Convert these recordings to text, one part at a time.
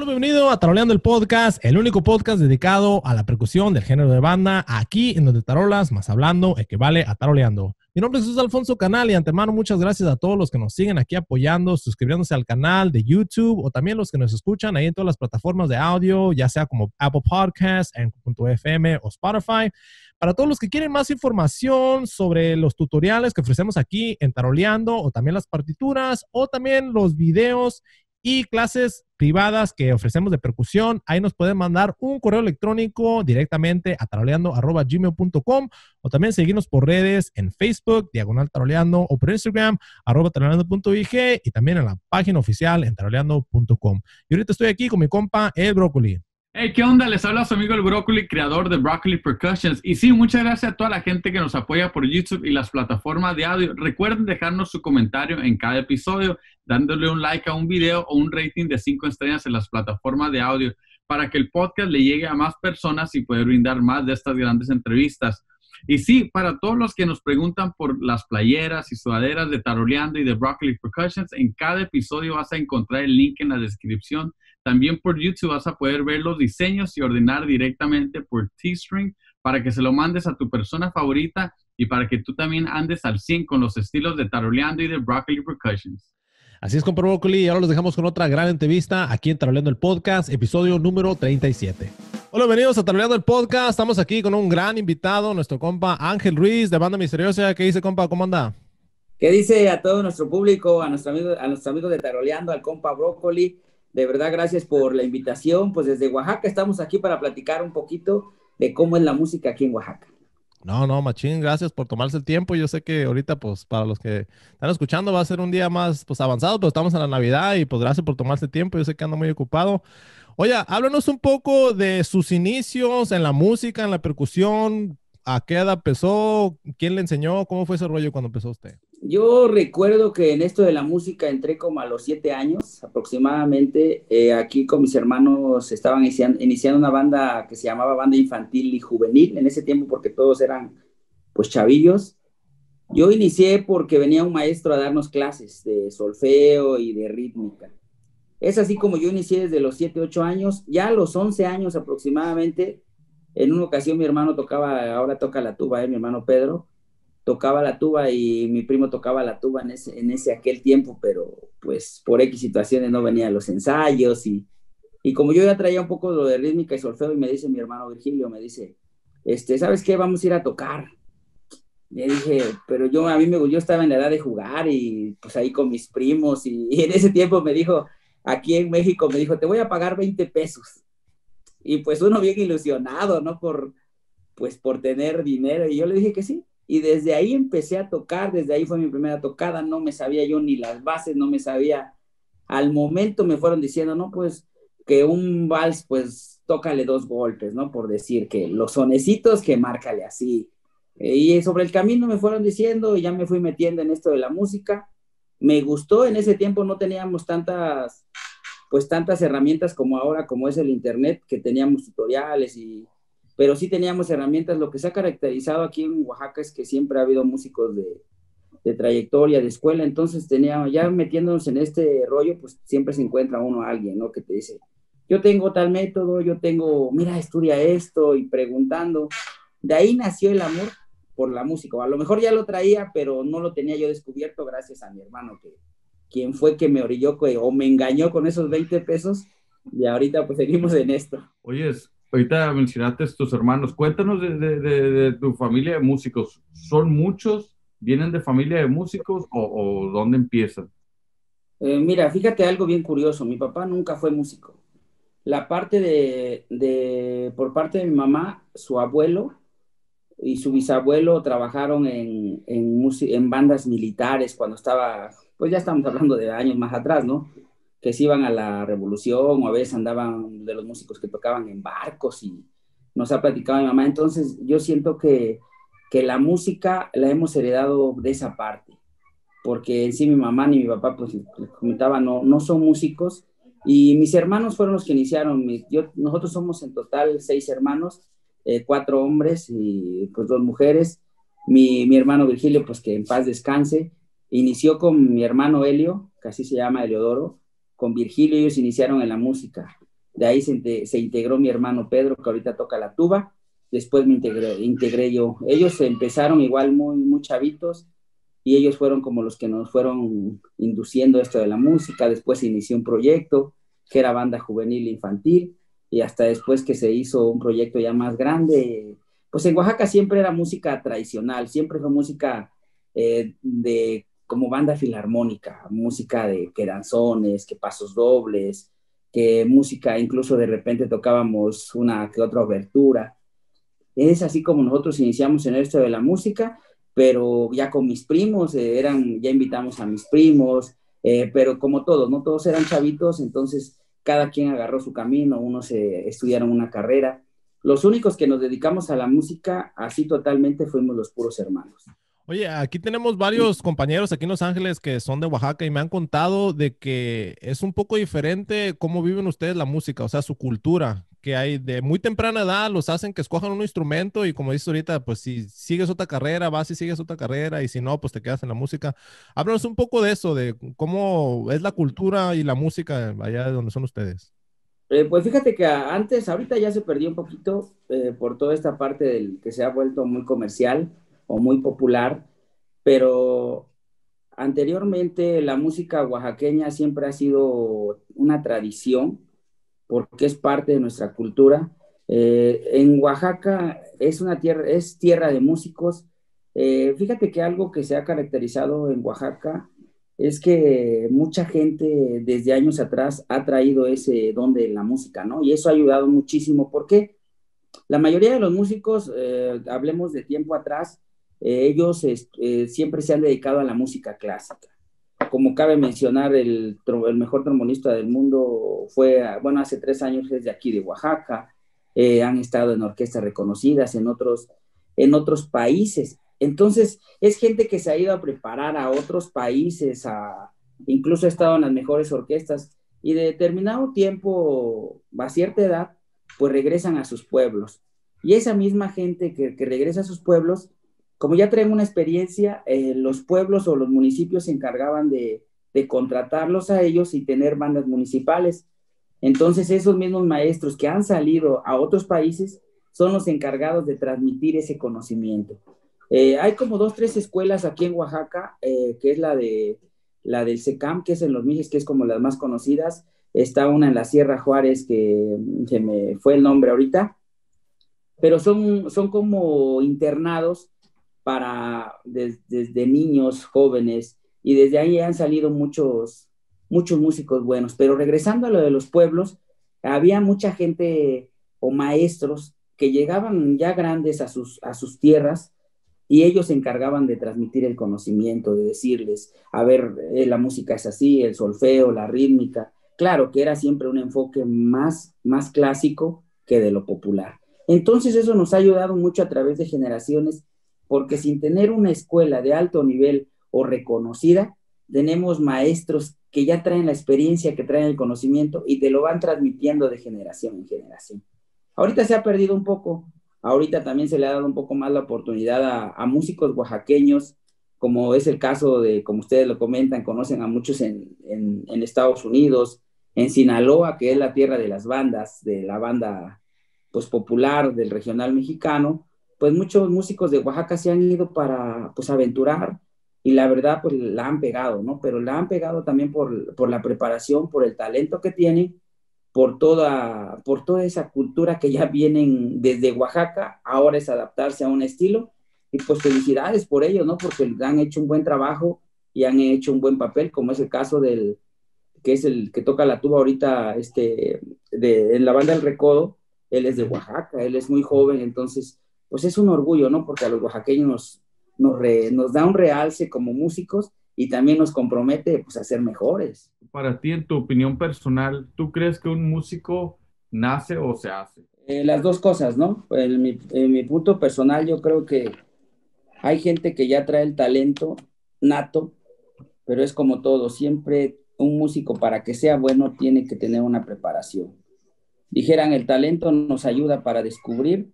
Bienvenido a Taroleando el Podcast, el único podcast dedicado a la percusión del género de banda, aquí en donde tarolas más hablando equivale a taroleando. Mi nombre es Jesús Alfonso Canal y antemano muchas gracias a todos los que nos siguen aquí apoyando, suscribiéndose al canal de YouTube o también los que nos escuchan ahí en todas las plataformas de audio, ya sea como Apple Podcasts, Anchor.fm o Spotify. Para todos los que quieren más información sobre los tutoriales que ofrecemos aquí en Taroleando o también las partituras o también los videos y clases privadas que ofrecemos de percusión, ahí nos pueden mandar un correo electrónico directamente a taroleando@gmail.com o también seguirnos por redes en Facebook, Diagonal Taroleando, o por Instagram, @taroleando.ig y también en la página oficial en taroleando.com. Y ahorita estoy aquí con mi compa, el Brócoli. Hey, ¿qué onda? Les habla su amigo el Brócoli, creador de Broccoli Percussions. Y sí, muchas gracias a toda la gente que nos apoya por YouTube y las plataformas de audio. Recuerden dejarnos su comentario en cada episodio, dándole un like a un video o un rating de 5 estrellas en las plataformas de audio para que el podcast le llegue a más personas y poder brindar más de estas grandes entrevistas. Y sí, para todos los que nos preguntan por las playeras y sudaderas de Taroleando y de Broccoli Percussions, en cada episodio vas a encontrar el link en la descripción. También por YouTube vas a poder ver los diseños y ordenar directamente por Teespring para que se lo mandes a tu persona favorita y para que tú también andes al 100 con los estilos de Taroleando y de Broccoli Percussions. Así es, compa Brócoli, y ahora los dejamos con otra gran entrevista aquí en Taroleando el Podcast, episodio número 37. Hola, bienvenidos a Taroleando el Podcast. Estamos aquí con un gran invitado, nuestro compa Ángel Ruiz de Banda Misteriosa. ¿Qué dice, compa? ¿Cómo anda? ¿Qué dice a todo nuestro público, a nuestros amigos de Taroleando, al compa Brócoli? De verdad, gracias por la invitación. Pues desde Oaxaca estamos aquí para platicar un poquito de cómo es la música aquí en Oaxaca. No, machín, gracias por tomarse el tiempo. Yo sé que ahorita, pues, para los que están escuchando va a ser un día más, pues, avanzado, pero estamos en la Navidad y, pues, gracias por tomarse el tiempo. Yo sé que anda muy ocupado. Oye, háblanos un poco de sus inicios en la música, en la percusión. ¿A qué edad empezó? ¿Quién le enseñó? ¿Cómo fue ese rollo cuando empezó usted? Yo recuerdo que en esto de la música entré como a los 7 años aproximadamente. Aquí con mis hermanos estaban iniciando una banda que se llamaba Banda Infantil y Juvenil en ese tiempo porque todos eran pues chavillos. Yo inicié porque venía un maestro a darnos clases de solfeo y de rítmica. Es así como yo inicié desde los 7, 8 años. Ya a los 11 años aproximadamente, en una ocasión mi hermano tocaba, ahora toca la tuba, mi hermano Pedro, tocaba la tuba y mi primo tocaba la tuba en ese aquel tiempo, pero pues por X situaciones no venía a los ensayos y como yo ya traía un poco lo de rítmica y solfeo y me dice mi hermano Virgilio, me dice, ¿sabes qué? Vamos a ir a tocar. Le dije, pero yo estaba en la edad de jugar y pues ahí con mis primos y en ese tiempo me dijo, aquí en México me dijo, te voy a pagar 20 pesos. Y pues uno bien ilusionado, ¿no? Por tener dinero. Y yo le dije que sí. Y desde ahí empecé a tocar, desde ahí fue mi primera tocada, no me sabía yo ni las bases, no me sabía. Al momento me fueron diciendo, no, pues que un vals, pues tócale 2 golpes, ¿no? Por decir que los sonecitos, que márcale así. Y sobre el camino me fueron diciendo y ya me fui metiendo en esto de la música. Me gustó, en ese tiempo no teníamos tantas herramientas como ahora, como es el internet, que teníamos tutoriales pero sí teníamos herramientas. Lo que se ha caracterizado aquí en Oaxaca es que siempre ha habido músicos de trayectoria, de escuela, entonces ya metiéndonos en este rollo, pues siempre se encuentra alguien, ¿no? Que te dice, yo tengo tal método, mira, estudia esto, y preguntando. De ahí nació el amor por la música. A lo mejor ya lo traía, pero no lo tenía yo descubierto gracias a mi hermano, quien fue que me orilló o me engañó con esos 20 pesos, y ahorita pues seguimos en esto. Oye, ahorita mencionaste tus hermanos. Cuéntanos de tu familia de músicos. ¿Son muchos? ¿Vienen de familia de músicos o dónde empiezan? Mira, fíjate algo bien curioso. Mi papá nunca fue músico. La parte por parte de mi mamá, su abuelo y su bisabuelo trabajaron en bandas militares cuando estaba, pues ya estamos hablando de años más atrás, ¿no? Que se iban a la revolución o a veces andaban de los músicos que tocaban en barcos y nos ha platicado mi mamá. Entonces yo siento que la música la hemos heredado de esa parte, porque en sí mi mamá ni mi papá, pues les comentaba, no son músicos, y mis hermanos fueron los que iniciaron. Nosotros somos en total 6 hermanos, 4 hombres y pues 2 mujeres. Mi hermano Virgilio, pues que en paz descanse, inició con mi hermano Helio, que así se llama, Heliodoro. Con Virgilio ellos iniciaron en la música. De ahí se integró mi hermano Pedro, que ahorita toca la tuba. Después me integré yo. Ellos empezaron igual muy chavitos y ellos fueron como los que nos fueron induciendo esto de la música. Después se inició un proyecto que era banda juvenil e infantil, y hasta después que se hizo un proyecto ya más grande. Pues en Oaxaca siempre era música tradicional, siempre fue música de como banda filarmónica, música de que danzones, que pasos dobles, que música, incluso de repente tocábamos una que otra obertura. Es así como nosotros iniciamos en esto de la música, pero ya con mis primos, ya invitamos a mis primos, pero como todos, ¿no? Todos eran chavitos, entonces cada quien agarró su camino, unos estudiaron una carrera. Los únicos que nos dedicamos a la música así totalmente fuimos los puros hermanos. Oye, aquí tenemos varios compañeros aquí en Los Ángeles que son de Oaxaca y me han contado de que es un poco diferente cómo viven ustedes la música, o sea, su cultura, que hay de muy temprana edad, los hacen que escojan un instrumento y como dices ahorita, pues si sigues otra carrera, vas y sigues otra carrera y si no, pues te quedas en la música. Háblanos un poco de eso, de cómo es la cultura y la música allá de donde son ustedes. Pues fíjate que antes, ahorita ya se perdió un poquito por toda esta parte del que se ha vuelto muy comercial o muy popular, pero anteriormente la música oaxaqueña siempre ha sido una tradición porque es parte de nuestra cultura. En Oaxaca es tierra de músicos. Fíjate que algo que se ha caracterizado en Oaxaca es que mucha gente desde años atrás ha traído ese don de la música, ¿no? Y eso ha ayudado muchísimo porque la mayoría de los músicos, hablemos de tiempo atrás, ellos siempre se han dedicado a la música clásica. Como cabe mencionar, el mejor trombonista del mundo fue, bueno, hace 3 años es de aquí de Oaxaca. Han estado en orquestas reconocidas en otros países. Entonces, es gente que se ha ido a preparar a otros países, incluso ha estado en las mejores orquestas, y de determinado tiempo, a cierta edad, pues regresan a sus pueblos. Y esa misma gente que regresa a sus pueblos, como ya traen una experiencia, los pueblos o los municipios se encargaban de contratarlos a ellos y tener bandas municipales. Entonces, esos mismos maestros que han salido a otros países son los encargados de transmitir ese conocimiento. Hay como 2, 3 escuelas aquí en Oaxaca, que es la del SECAM, que es en Los Mijes, que es como las más conocidas. Está una en la Sierra Juárez, que se me fue el nombre ahorita, pero son como internados desde niños, jóvenes, y desde ahí han salido muchos músicos buenos. Pero regresando a lo de los pueblos, había mucha gente o maestros que llegaban ya grandes a sus tierras, y ellos se encargaban de transmitir el conocimiento, de decirles, a ver, la música es así, el solfeo, la rítmica. Claro que era siempre un enfoque más clásico que de lo popular. Entonces eso nos ha ayudado mucho a través de generaciones, porque sin tener una escuela de alto nivel o reconocida, tenemos maestros que ya traen la experiencia, que traen el conocimiento y te lo van transmitiendo de generación en generación. Ahorita se ha perdido un poco. Ahorita también se le ha dado un poco más la oportunidad a músicos oaxaqueños, como es el caso de, como ustedes lo comentan, conocen a muchos en Estados Unidos, en Sinaloa, que es la tierra de las bandas, de la banda pues popular del regional mexicano. Pues muchos músicos de Oaxaca se han ido para pues aventurar, y la verdad pues la han pegado, ¿no? Pero la han pegado también por la preparación, por el talento que tienen, por toda esa cultura que ya vienen desde Oaxaca. Ahora es adaptarse a un estilo, y pues felicidades por ello, ¿no? Porque han hecho un buen trabajo y han hecho un buen papel, como es el caso que es el que toca la tuba ahorita, en la banda del Recodo. Él es de Oaxaca, él es muy joven, entonces pues es un orgullo, ¿no? Porque a los oaxaqueños nos da un realce como músicos, y también nos compromete pues a ser mejores. Para ti, en tu opinión personal, ¿tú crees que un músico nace o se hace? Las dos cosas, ¿no? En mi punto personal, yo creo que hay gente que ya trae el talento nato, pero es como todo, siempre un músico, para que sea bueno, tiene que tener una preparación. Dijeran, el talento nos ayuda para descubrir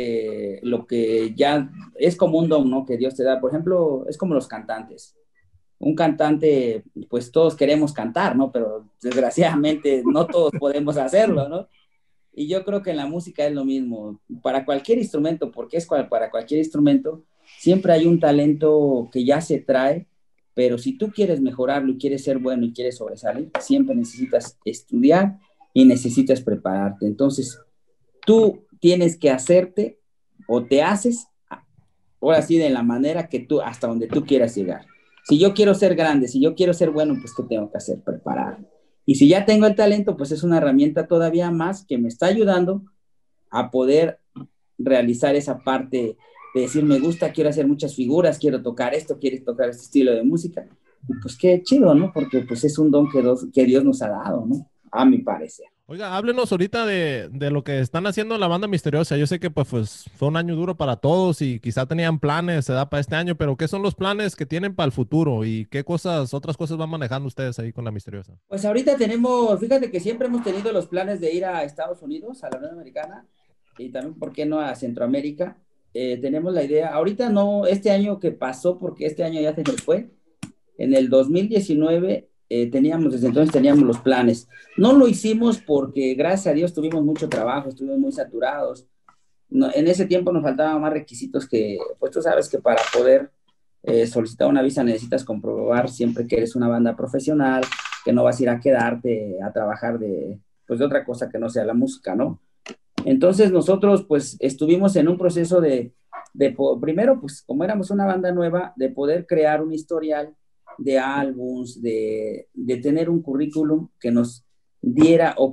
realmente lo que ya es como un don, ¿no? Que Dios te da. Por ejemplo, es como los cantantes. un cantante, pues todos queremos cantar, ¿no? Pero desgraciadamente no todos podemos hacerlo, ¿no? Y yo creo que en la música es lo mismo. Para cualquier instrumento, porque es para cualquier instrumento, siempre hay un talento que ya se trae, pero si tú quieres mejorarlo y quieres ser bueno y quieres sobresalir, siempre necesitas estudiar y necesitas prepararte. Entonces, tú tienes que hacerte o te haces, ahora sí, de la manera que tú, hasta donde tú quieras llegar. Si yo quiero ser grande, si yo quiero ser bueno, pues ¿qué tengo que hacer? Prepararme. Y si ya tengo el talento, pues es una herramienta todavía más que me está ayudando a poder realizar esa parte de decir, me gusta, quiero hacer muchas figuras, quiero tocar esto, quiero tocar este estilo de música. Y pues qué chido, ¿no? Porque pues es un don que Dios nos ha dado, ¿no? A mi parecer. Oiga, háblenos ahorita de lo que están haciendo en la banda misteriosa. Yo sé que pues fue un año duro para todos y quizá tenían planes, se da para este año, pero ¿qué son los planes que tienen para el futuro y qué cosas, otras cosas van manejando ustedes ahí con la misteriosa? Pues ahorita tenemos, fíjate que siempre hemos tenido los planes de ir a Estados Unidos, a la Unión Americana, y también, ¿por qué no a Centroamérica? Tenemos la idea, ahorita no, este año que pasó, porque este año ya se nos fue, en el 2019 teníamos, desde entonces teníamos los planes. No lo hicimos porque, gracias a Dios, tuvimos mucho trabajo, estuvimos muy saturados. No, en ese tiempo nos faltaban más requisitos que, pues tú sabes que para poder solicitar una visa necesitas comprobar siempre que eres una banda profesional, que no vas a ir a quedarte a trabajar pues de otra cosa que no sea la música, ¿no? Entonces nosotros pues estuvimos en un proceso primero pues como éramos una banda nueva, de poder crear un historial de álbums, de tener un currículum que nos diera o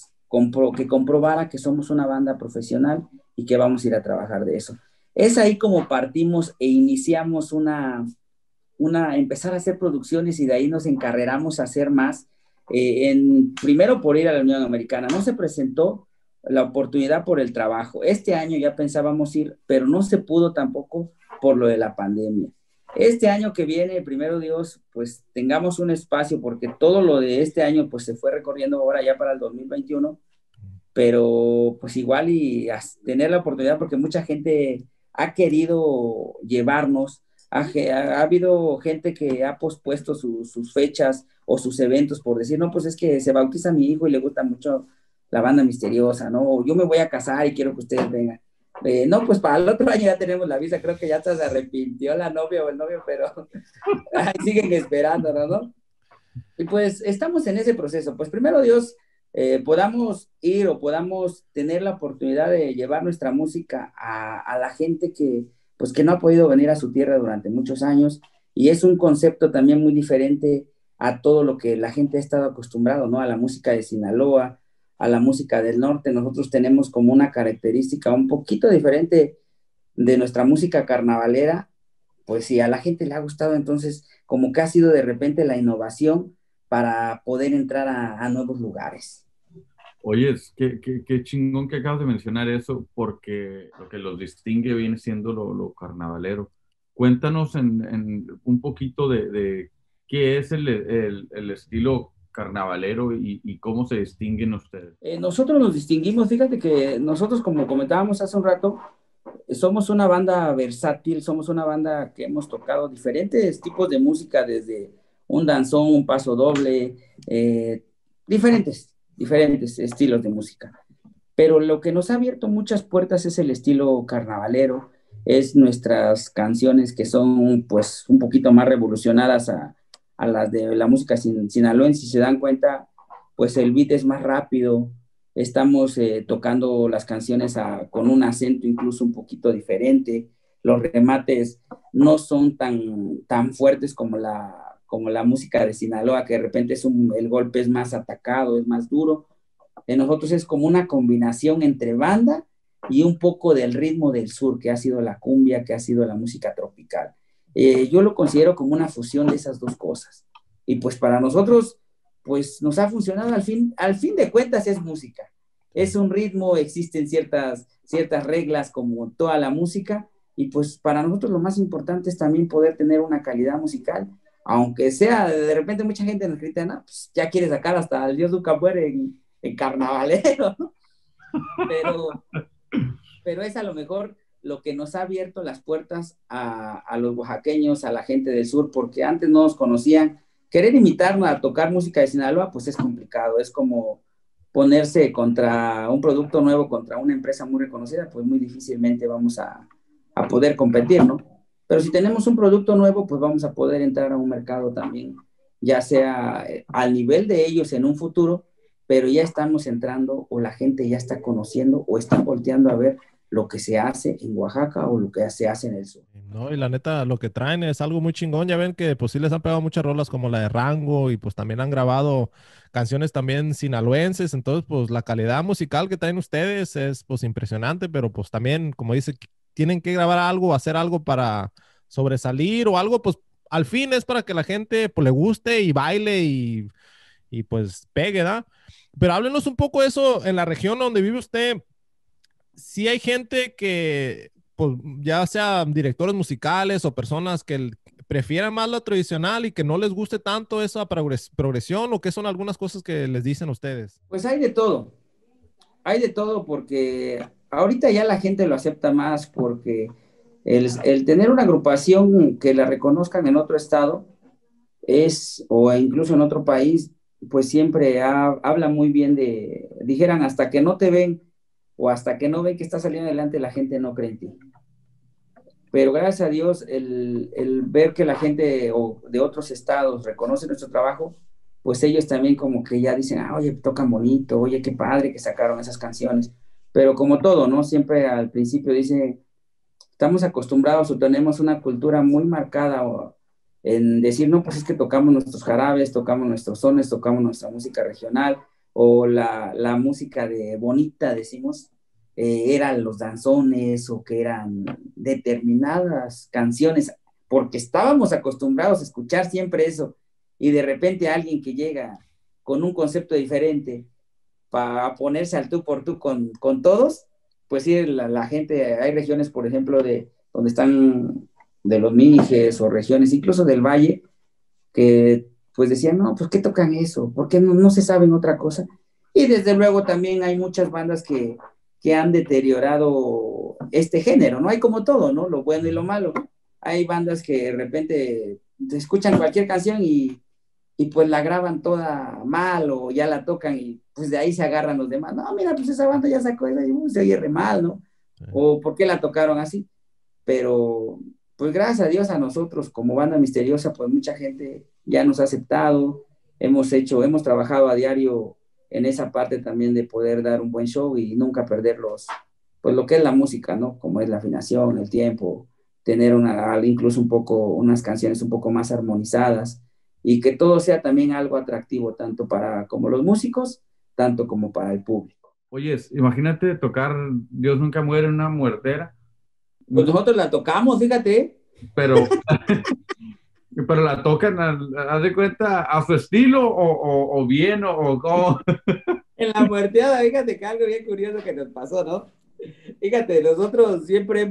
que comprobara que somos una banda profesional y que vamos a ir a trabajar de eso. Es ahí como partimos e iniciamos empezar a hacer producciones y de ahí nos encarreramos a hacer más. Primero por ir a la Unión Americana. No se presentó la oportunidad por el trabajo. Este año ya pensábamos ir, pero no se pudo tampoco por lo de la pandemia. Este año que viene, primero Dios, pues tengamos un espacio, porque todo lo de este año pues se fue recorriendo ahora ya para el 2021, pero pues igual y tener la oportunidad, porque mucha gente ha querido llevarnos, ha habido gente que ha pospuesto sus fechas o sus eventos por decir, no, pues es que se bautiza mi hijo y le gusta mucho la banda misteriosa, ¿no? Yo me voy a casar y quiero que ustedes vengan. No, pues para el otro año ya tenemos la visa, creo que ya hasta se arrepintió la novia o el novio, pero ahí siguen esperando, ¿no? Y pues estamos en ese proceso. Pues primero Dios, podamos ir o podamos tener la oportunidad de llevar nuestra música a la gente pues, que no ha podido venir a su tierra durante muchos años, y es un concepto también muy diferente a todo lo que la gente ha estado acostumbrado, ¿no? A la música de Sinaloa, a la música del norte. Nosotros tenemos como una característica un poquito diferente de nuestra música carnavalera, pues si a la gente le ha gustado, entonces como que ha sido de repente la innovación para poder entrar a nuevos lugares. Oye, qué chingón que acabas de mencionar eso, porque lo que los distingue viene siendo lo carnavalero. Cuéntanos un poquito de qué es el estilo carnavalero y cómo se distinguen ustedes. Nosotros nos distinguimos, fíjate que nosotros, como comentábamos hace un rato, somos una banda versátil, somos una banda que hemos tocado diferentes tipos de música, desde un danzón, un paso doble, diferentes estilos de música. Pero lo que nos ha abierto muchas puertas es el estilo carnavalero, es nuestras canciones que son pues un poquito más revolucionadas a las de la música sinaloense. Si se dan cuenta, pues el beat es más rápido, estamos tocando las canciones con un acento incluso un poquito diferente, los remates no son tan fuertes como la música de Sinaloa, que de repente el golpe es más atacado, es más duro. De nosotros es como una combinación entre banda y un poco del ritmo del sur, que ha sido la cumbia, que ha sido la música tropical. Yo lo considero como una fusión de esas dos cosas. Y pues para nosotros, pues nos ha funcionado. Al fin de cuentas es música. Es un ritmo, existen ciertas reglas como toda la música, y pues para nosotros lo más importante es también poder tener una calidad musical, aunque sea de repente mucha gente nos grita, no, pues ya quiere sacar hasta el Dios Ducapuer en carnavalero, ¿no? Pero es a lo mejor lo que nos ha abierto las puertas a los oaxaqueños, a la gente del sur, porque antes no nos conocían. Querer imitarnos a tocar música de Sinaloa, pues es complicado, es como ponerse contra un producto nuevo, contra una empresa muy reconocida, pues muy difícilmente vamos a poder competir, ¿no? Pero si tenemos un producto nuevo, pues vamos a poder entrar a un mercado también, ya sea al nivel de ellos en un futuro, pero ya estamos entrando o la gente ya está conociendo o está volteando a ver lo que se hace en Oaxaca o lo que se hace en el sur. No, y la neta, lo que traen es algo muy chingón. Ya ven que pues sí les han pegado muchas rolas como la de Rango y pues también han grabado canciones también sinaloenses. Entonces, pues la calidad musical que traen ustedes es pues impresionante, pero pues también, como dice, tienen que grabar algo, hacer algo para sobresalir o algo, pues al fin es para que la gente pues le guste y baile y pues pegue, ¿da? Pero háblenos un poco de eso en la región donde vive usted. Sí hay gente que, pues, ya sea directores musicales o personas que prefieran más lo tradicional y que no les guste tanto esa progresión o qué son algunas cosas que les dicen ustedes. Pues hay de todo porque ahorita ya la gente lo acepta más porque el tener una agrupación que la reconozcan en otro estado o incluso en otro país, pues siempre habla muy bien dijeran, hasta que no te ven o hasta que no ven que está saliendo adelante, la gente no cree en ti. Pero gracias a Dios, el ver que la gente de otros estados reconoce nuestro trabajo, pues ellos también como que ya dicen, oye, tocan bonito, oye, qué padre que sacaron esas canciones. Pero como todo, ¿no? Siempre al principio dice, estamos acostumbrados o tenemos una cultura muy marcada en decir, no, pues es que tocamos nuestros jarabes, tocamos nuestros sones, tocamos nuestra música regional o la música de bonita, decimos, eran los danzones o que eran determinadas canciones, porque estábamos acostumbrados a escuchar siempre eso y de repente alguien que llega con un concepto diferente para ponerse al tú por tú con todos, pues sí, la gente, hay regiones, por ejemplo, donde están de los Mijes o regiones, incluso del Valle, que pues decían, no, pues ¿qué tocan eso? ¿Por qué no se saben otra cosa? Y desde luego también hay muchas bandas que han deteriorado este género, ¿no? Hay como todo, ¿no? Lo bueno y lo malo. Hay bandas que de repente escuchan cualquier canción y pues la graban toda mal o ya la tocan y pues de ahí se agarran los demás. No, mira, pues esa banda ya sacó esa y se oye re mal, ¿no? O ¿por qué la tocaron así? Pero pues gracias a Dios a nosotros como banda misteriosa, pues mucha gente ya nos ha aceptado, hemos trabajado a diario en esa parte también de poder dar un buen show y nunca perder pues lo que es la música, ¿no? Como es la afinación, el tiempo, tener incluso unas canciones un poco más armonizadas y que todo sea también algo atractivo, tanto para como los músicos, tanto como para el público. Oye, imagínate tocar Dios nunca muere en una muertera. Pues nosotros la tocamos, fíjate. Pero, pero la tocan, haz de cuenta, a su estilo o bien o como. En la muerteada, fíjate que algo bien curioso que nos pasó, ¿no? Fíjate, nosotros siempre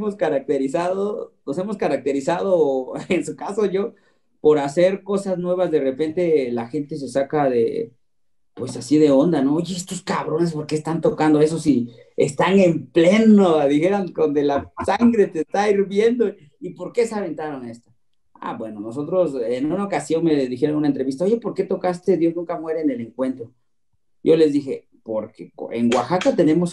nos hemos caracterizado, en su caso yo, por hacer cosas nuevas. De repente la gente se saca pues así de onda, ¿no? Oye, estos cabrones, ¿por qué están tocando eso si están en pleno, dijeran, donde la sangre te está hirviendo? ¿Y por qué se aventaron esto? Bueno, nosotros en una ocasión me dijeron en una entrevista, oye, ¿por qué tocaste Dios nunca muere en el encuentro? Yo les dije, porque en Oaxaca tenemos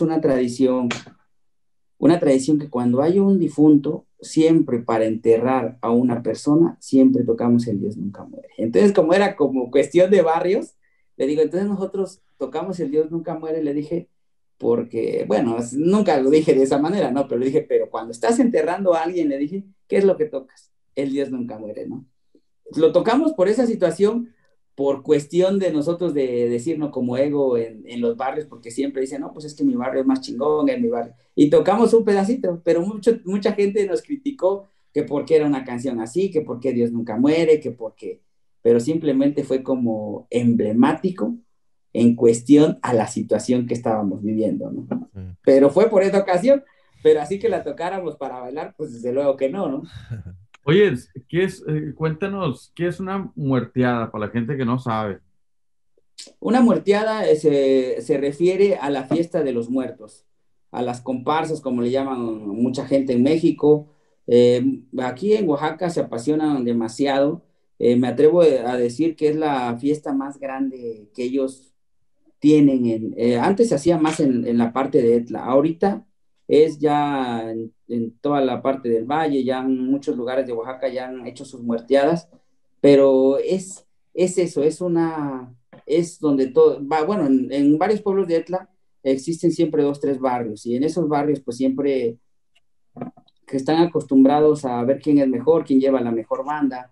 una tradición que cuando hay un difunto, siempre para enterrar a una persona, siempre tocamos el Dios nunca muere. Entonces, como era como cuestión de barrios, le digo, entonces nosotros tocamos el Dios nunca muere, le dije, porque, bueno, nunca lo dije de esa manera, ¿no? Pero le dije, pero cuando estás enterrando a alguien, le dije, ¿qué es lo que tocas? El Dios nunca muere, ¿no? Lo tocamos por esa situación, por cuestión de nosotros de decirnos como ego en los barrios, porque siempre dicen, no, pues es que mi barrio es más chingón, es mi barrio. Y tocamos un pedacito, pero mucha gente nos criticó que porque era una canción así, que porque Dios nunca muere, que porque, pero simplemente fue como emblemático en cuestión a la situación que estábamos viviendo, ¿no? Pero fue por esa ocasión, pero así que la tocáramos para bailar, pues desde luego que no, ¿no? Oye, cuéntanos, ¿qué es una muerteada para la gente que no sabe? Una muerteada se refiere a la fiesta de los muertos, a las comparsas, como le llaman mucha gente en México. Aquí en Oaxaca se apasionan demasiado. Me atrevo a decir que es la fiesta más grande que ellos tienen. Antes se hacía más en la parte de Etla, ahorita es ya en toda la parte del valle, ya en muchos lugares de Oaxaca ya han hecho sus muerteadas, pero es eso, es donde todo, va, bueno, en varios pueblos de Etla existen siempre dos, tres barrios, y en esos barrios pues siempre que están acostumbrados a ver quién es mejor, quién lleva la mejor banda.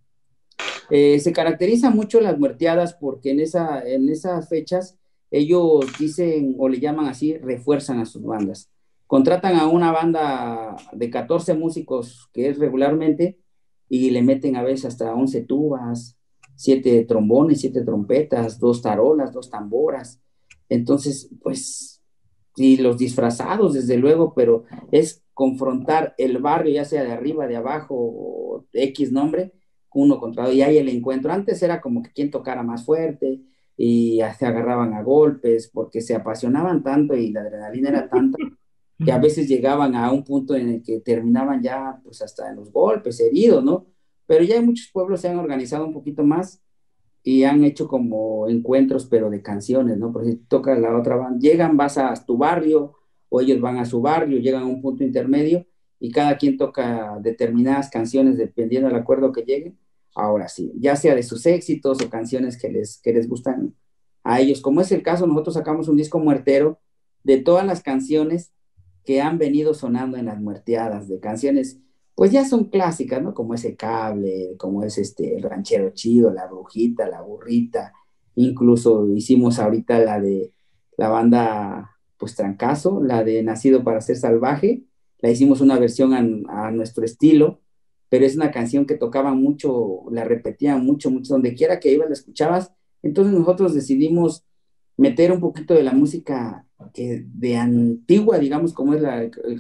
Se caracteriza mucho las muerteadas porque en esas fechas ellos dicen o le llaman así, refuerzan a sus bandas. Contratan a una banda de 14 músicos que es regularmente y le meten a veces hasta 11 tubas, 7 trombones, 7 trompetas, 2 tarolas, 2 tamboras. Entonces, pues, y los disfrazados, desde luego, pero es confrontar el barrio, ya sea de arriba, de abajo, o X nombre, uno contra otro, y ahí el encuentro. Antes era como que quien tocara más fuerte y ya se agarraban a golpes porque se apasionaban tanto y la adrenalina era tanta que a veces llegaban a un punto en el que terminaban ya pues hasta en los golpes, heridos, ¿no? Pero ya muchos pueblos se han organizado un poquito más y han hecho como encuentros, pero de canciones, ¿no? Por si toca la otra banda, llegan, vas a tu barrio, o ellos van a su barrio, llegan a un punto intermedio, y cada quien toca determinadas canciones dependiendo del acuerdo que lleguen. Ahora sí, ya sea de sus éxitos o canciones que les gustan a ellos. Como es el caso, nosotros sacamos un disco muertero de todas las canciones que han venido sonando en las muerteadas, de canciones pues ya son clásicas, ¿no? Como ese cable, como es el ranchero chido, la brujita, la burrita, incluso hicimos ahorita la de la banda, pues Trancazo, la de Nacido para ser salvaje, la hicimos una versión a nuestro estilo, pero es una canción que tocaban mucho, la repetían mucho, mucho, donde quiera que ibas la escuchabas, entonces nosotros decidimos meter un poquito de la música de antigua, digamos, como es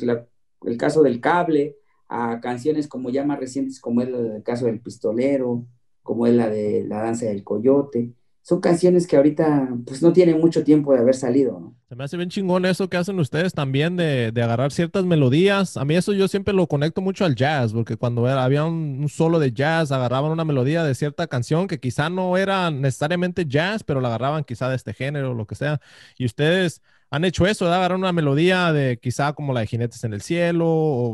el caso del cable, a canciones como ya más recientes, como es el caso del Pistolero, como es la de La Danza del Coyote. Son canciones que ahorita pues no tienen mucho tiempo de haber salido, ¿no? Se me hace bien chingón eso que hacen ustedes también de agarrar ciertas melodías. A mí eso yo siempre lo conecto mucho al jazz, porque cuando había un solo de jazz, agarraban una melodía de cierta canción que quizá no era necesariamente jazz, pero la agarraban quizá de este género o lo que sea. Y ustedes han hecho eso, de agarrar una melodía de quizá como la de Jinetes en el Cielo,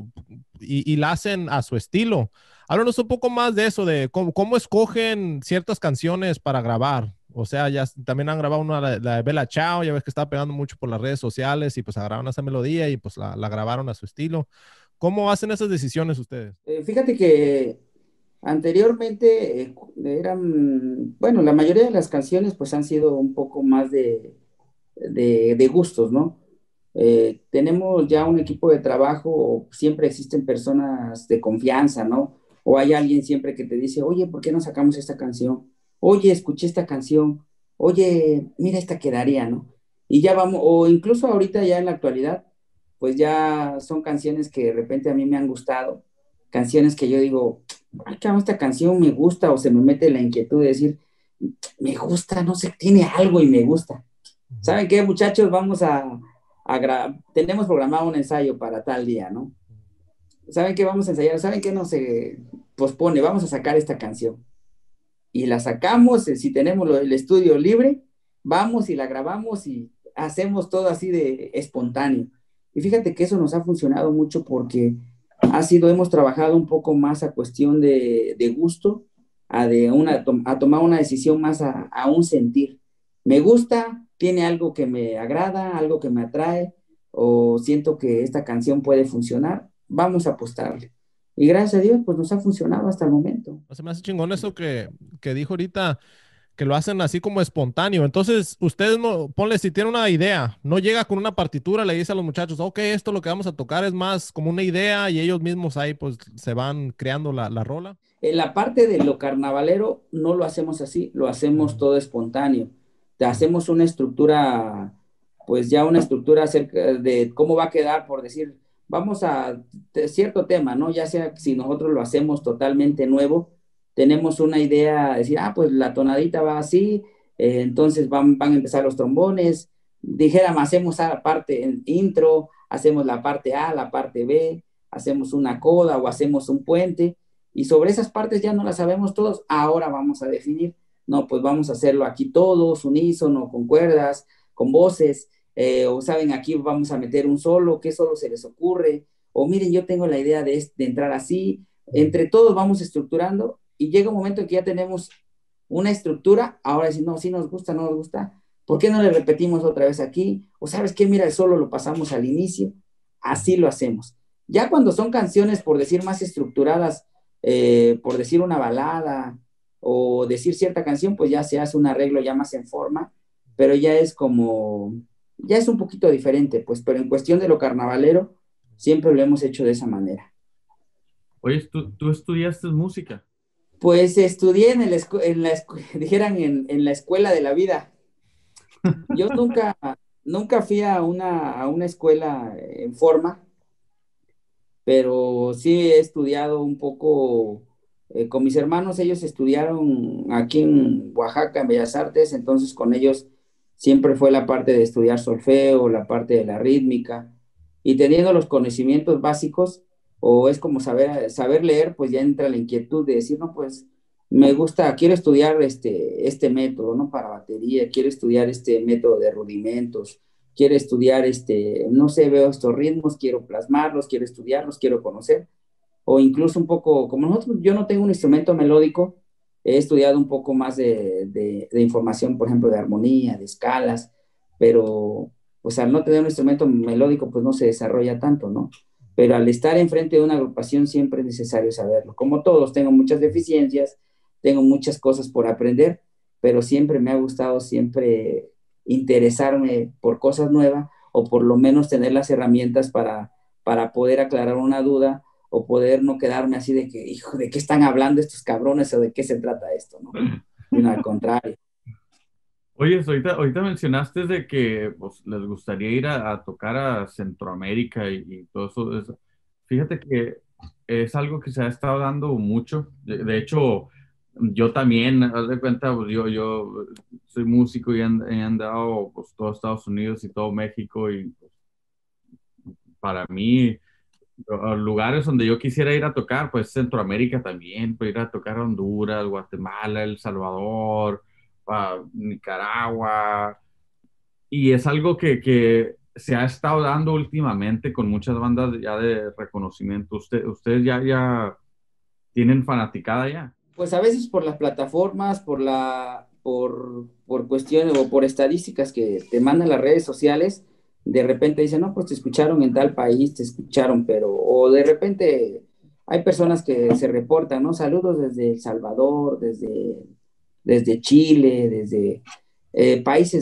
y la hacen a su estilo. Háblanos un poco más de eso, de cómo escogen ciertas canciones para grabar. O sea, ya también han grabado una, la de Bella Ciao, ya ves que estaba pegando mucho por las redes sociales y pues agarraron esa melodía y pues la grabaron a su estilo. ¿Cómo hacen esas decisiones ustedes? Fíjate que anteriormente bueno, la mayoría de las canciones pues han sido un poco más de gustos, ¿no? Tenemos ya un equipo de trabajo, siempre existen personas de confianza, ¿no? O hay alguien siempre que te dice, oye, ¿por qué no sacamos esta canción? Oye, escuché esta canción. Oye, mira, esta quedaría, ¿no? Y ya vamos, o incluso ahorita ya en la actualidad, pues ya son canciones que de repente a mí me han gustado, canciones que yo digo, ay, cabrón, esta canción me gusta, o se me mete la inquietud de decir, me gusta, no sé, tiene algo y me gusta. Ujú. ¿Saben qué, muchachos? Tenemos programado un ensayo para tal día, ¿no? ¿Saben qué vamos a ensayar? ¿Saben qué no se pospone? Vamos a sacar esta canción. Y la sacamos, si tenemos el estudio libre, vamos y la grabamos y hacemos todo así de espontáneo. Y fíjate que eso nos ha funcionado mucho porque hemos trabajado un poco más a cuestión de gusto, a tomar una decisión más a un sentir. Me gusta, tiene algo que me agrada, algo que me atrae, o siento que esta canción puede funcionar, vamos a apostarle. Y gracias a Dios, pues nos ha funcionado hasta el momento. Se me hace chingón eso que dijo ahorita, que lo hacen así como espontáneo. Entonces, ustedes no, ponle, si tienen una idea, no llega con una partitura, le dice a los muchachos, ok, esto lo que vamos a tocar es más como una idea y ellos mismos ahí pues se van creando la rola. En la parte de lo carnavalero no lo hacemos así, lo hacemos Ujú, todo espontáneo. Te ujú, hacemos una estructura, pues ya una estructura acerca de cómo va a quedar, por decir, vamos a cierto tema, ¿no? Ya sea si nosotros lo hacemos totalmente nuevo, tenemos una idea, decir, ah, pues la tonadita va así, entonces van a empezar los trombones, dijéramos, hacemos aparte en intro, hacemos la parte A, la parte B, hacemos una coda o hacemos un puente, y sobre esas partes ya no las sabemos todos, ahora vamos a definir, no, pues vamos a hacerlo aquí todos, unísono, con cuerdas, con voces, o saben, aquí vamos a meter un solo, ¿qué solo se les ocurre? O miren, yo tengo la idea de entrar así, entre todos vamos estructurando, y llega un momento en que ya tenemos una estructura, ahora si no, si nos gusta, no nos gusta, ¿por qué no le repetimos otra vez aquí? O sabes qué, mira, el solo lo pasamos al inicio, así lo hacemos. Ya cuando son canciones, por decir, más estructuradas, por decir una balada o decir cierta canción, pues ya se hace un arreglo ya más en forma, pero ya es como, ya es un poquito diferente, pues, pero en cuestión de lo carnavalero, siempre lo hemos hecho de esa manera. Oye, ¿tú estudiaste música? Pues estudié dijeran, en la escuela de la vida. Yo nunca fui a una escuela en forma, pero sí he estudiado un poco con mis hermanos. Ellos estudiaron aquí en Oaxaca, en Bellas Artes, entonces con ellos siempre fue la parte de estudiar solfeo, la parte de la rítmica, y teniendo los conocimientos básicos, o es como saber leer, pues ya entra la inquietud de decir, no, pues me gusta, quiero estudiar este método, ¿no? Para batería, quiero estudiar este método de rudimentos, quiero estudiar no sé, veo estos ritmos, quiero plasmarlos, quiero estudiarlos, quiero conocer, o incluso un poco, como nosotros, yo no tengo un instrumento melódico, he estudiado un poco más de información, por ejemplo, de armonía, de escalas, pero pues al no tener un instrumento melódico, pues no se desarrolla tanto, ¿no? Pero al estar enfrente de una agrupación siempre es necesario saberlo. Como todos, tengo muchas deficiencias, tengo muchas cosas por aprender, pero siempre me ha gustado siempre interesarme por cosas nuevas, o por lo menos tener las herramientas para poder aclarar una duda, o poder no quedarme así de que, hijo, ¿de qué están hablando estos cabrones o de qué se trata esto, no? Sino al contrario. Oye, ahorita mencionaste de que pues, les gustaría ir a tocar a Centroamérica y todo eso. Fíjate que es algo que se ha estado dando mucho. De hecho, yo también, haz de cuenta, pues, yo soy músico y he andado pues, todo Estados Unidos y todo México y pues, para mí, lugares donde yo quisiera ir a tocar, pues Centroamérica también, pues ir a tocar a Honduras, Guatemala, El Salvador, a Nicaragua. Y es algo que se ha estado dando últimamente con muchas bandas ya de reconocimiento. Ustedes ya tienen fanaticada ya. Pues a veces por las plataformas, por cuestiones o por estadísticas que te mandan las redes sociales, de repente dicen, no, pues te escucharon en tal país, te escucharon, pero, o de repente hay personas que se reportan, ¿no? Saludos desde El Salvador, desde Chile, desde países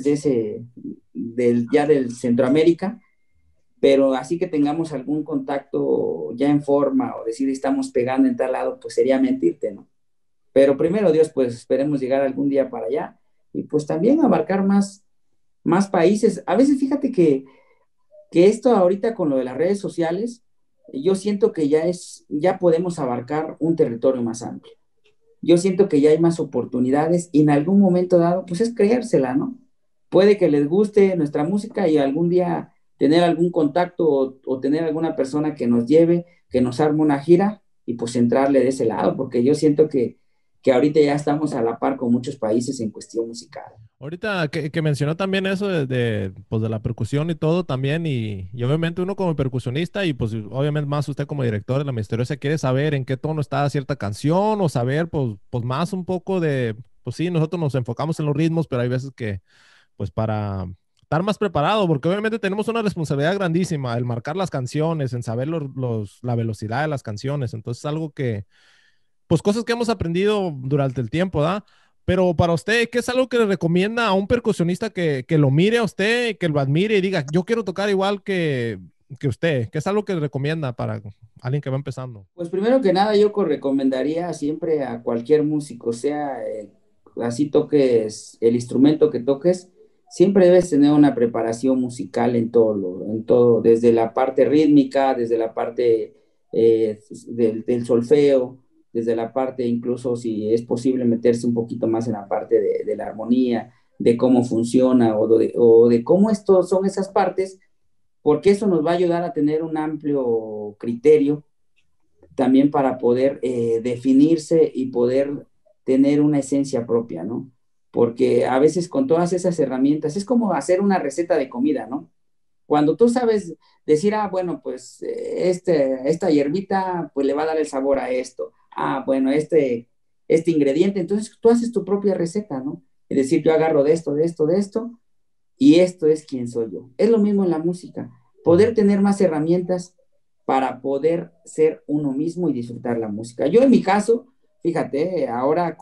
ya del Centroamérica, pero así que tengamos algún contacto ya en forma, o decir estamos pegando en tal lado, pues sería mentirte, ¿no? Pero primero Dios, pues esperemos llegar algún día para allá, y pues también abarcar más países. A veces fíjate que esto ahorita con lo de las redes sociales, yo siento que ya podemos abarcar un territorio más amplio. Yo siento que ya hay más oportunidades, y en algún momento dado, pues es creérsela, ¿no? Puede que les guste nuestra música y algún día tener algún contacto, o tener alguna persona que nos lleve, que nos arme una gira, y pues entrarle de ese lado, porque yo siento que ahorita ya estamos a la par con muchos países en cuestión musical. Ahorita que mencionó también eso pues de la percusión y todo también, y obviamente uno como percusionista y pues obviamente más usted como director de La Misteriosa quiere saber en qué tono está cierta canción, o saber pues más un poco pues sí, nosotros nos enfocamos en los ritmos, pero hay veces que pues para estar más preparado, porque obviamente tenemos una responsabilidad grandísima, el marcar las canciones, en saber la velocidad de las canciones, entonces es algo pues cosas que hemos aprendido durante el tiempo, ¿da? Pero para usted, ¿qué es algo que le recomienda a un percusionista que lo mire a usted, que lo admire y diga, yo quiero tocar igual que usted? ¿Qué es algo que le recomienda para alguien que va empezando? Pues primero que nada, yo recomendaría siempre a cualquier músico, sea así toques el instrumento que toques, siempre debes tener una preparación musical en todo, desde la parte rítmica, desde la parte del solfeo, desde la parte, incluso si es posible, meterse un poquito más en la parte de la armonía, de cómo funciona, o de cómo estos son esas partes, porque eso nos va a ayudar a tener un amplio criterio también para poder definirse y poder tener una esencia propia, ¿no? Porque a veces con todas esas herramientas es como hacer una receta de comida, ¿no? Cuando tú sabes decir, bueno, pues esta hierbita pues le va a dar el sabor a esto. Bueno, este ingrediente, entonces tú haces tu propia receta, ¿no? Es decir, yo agarro de esto, de esto, de esto, y esto es quien soy yo. Es lo mismo en la música, poder tener más herramientas para poder ser uno mismo y disfrutar la música. Yo en mi caso, fíjate, ahora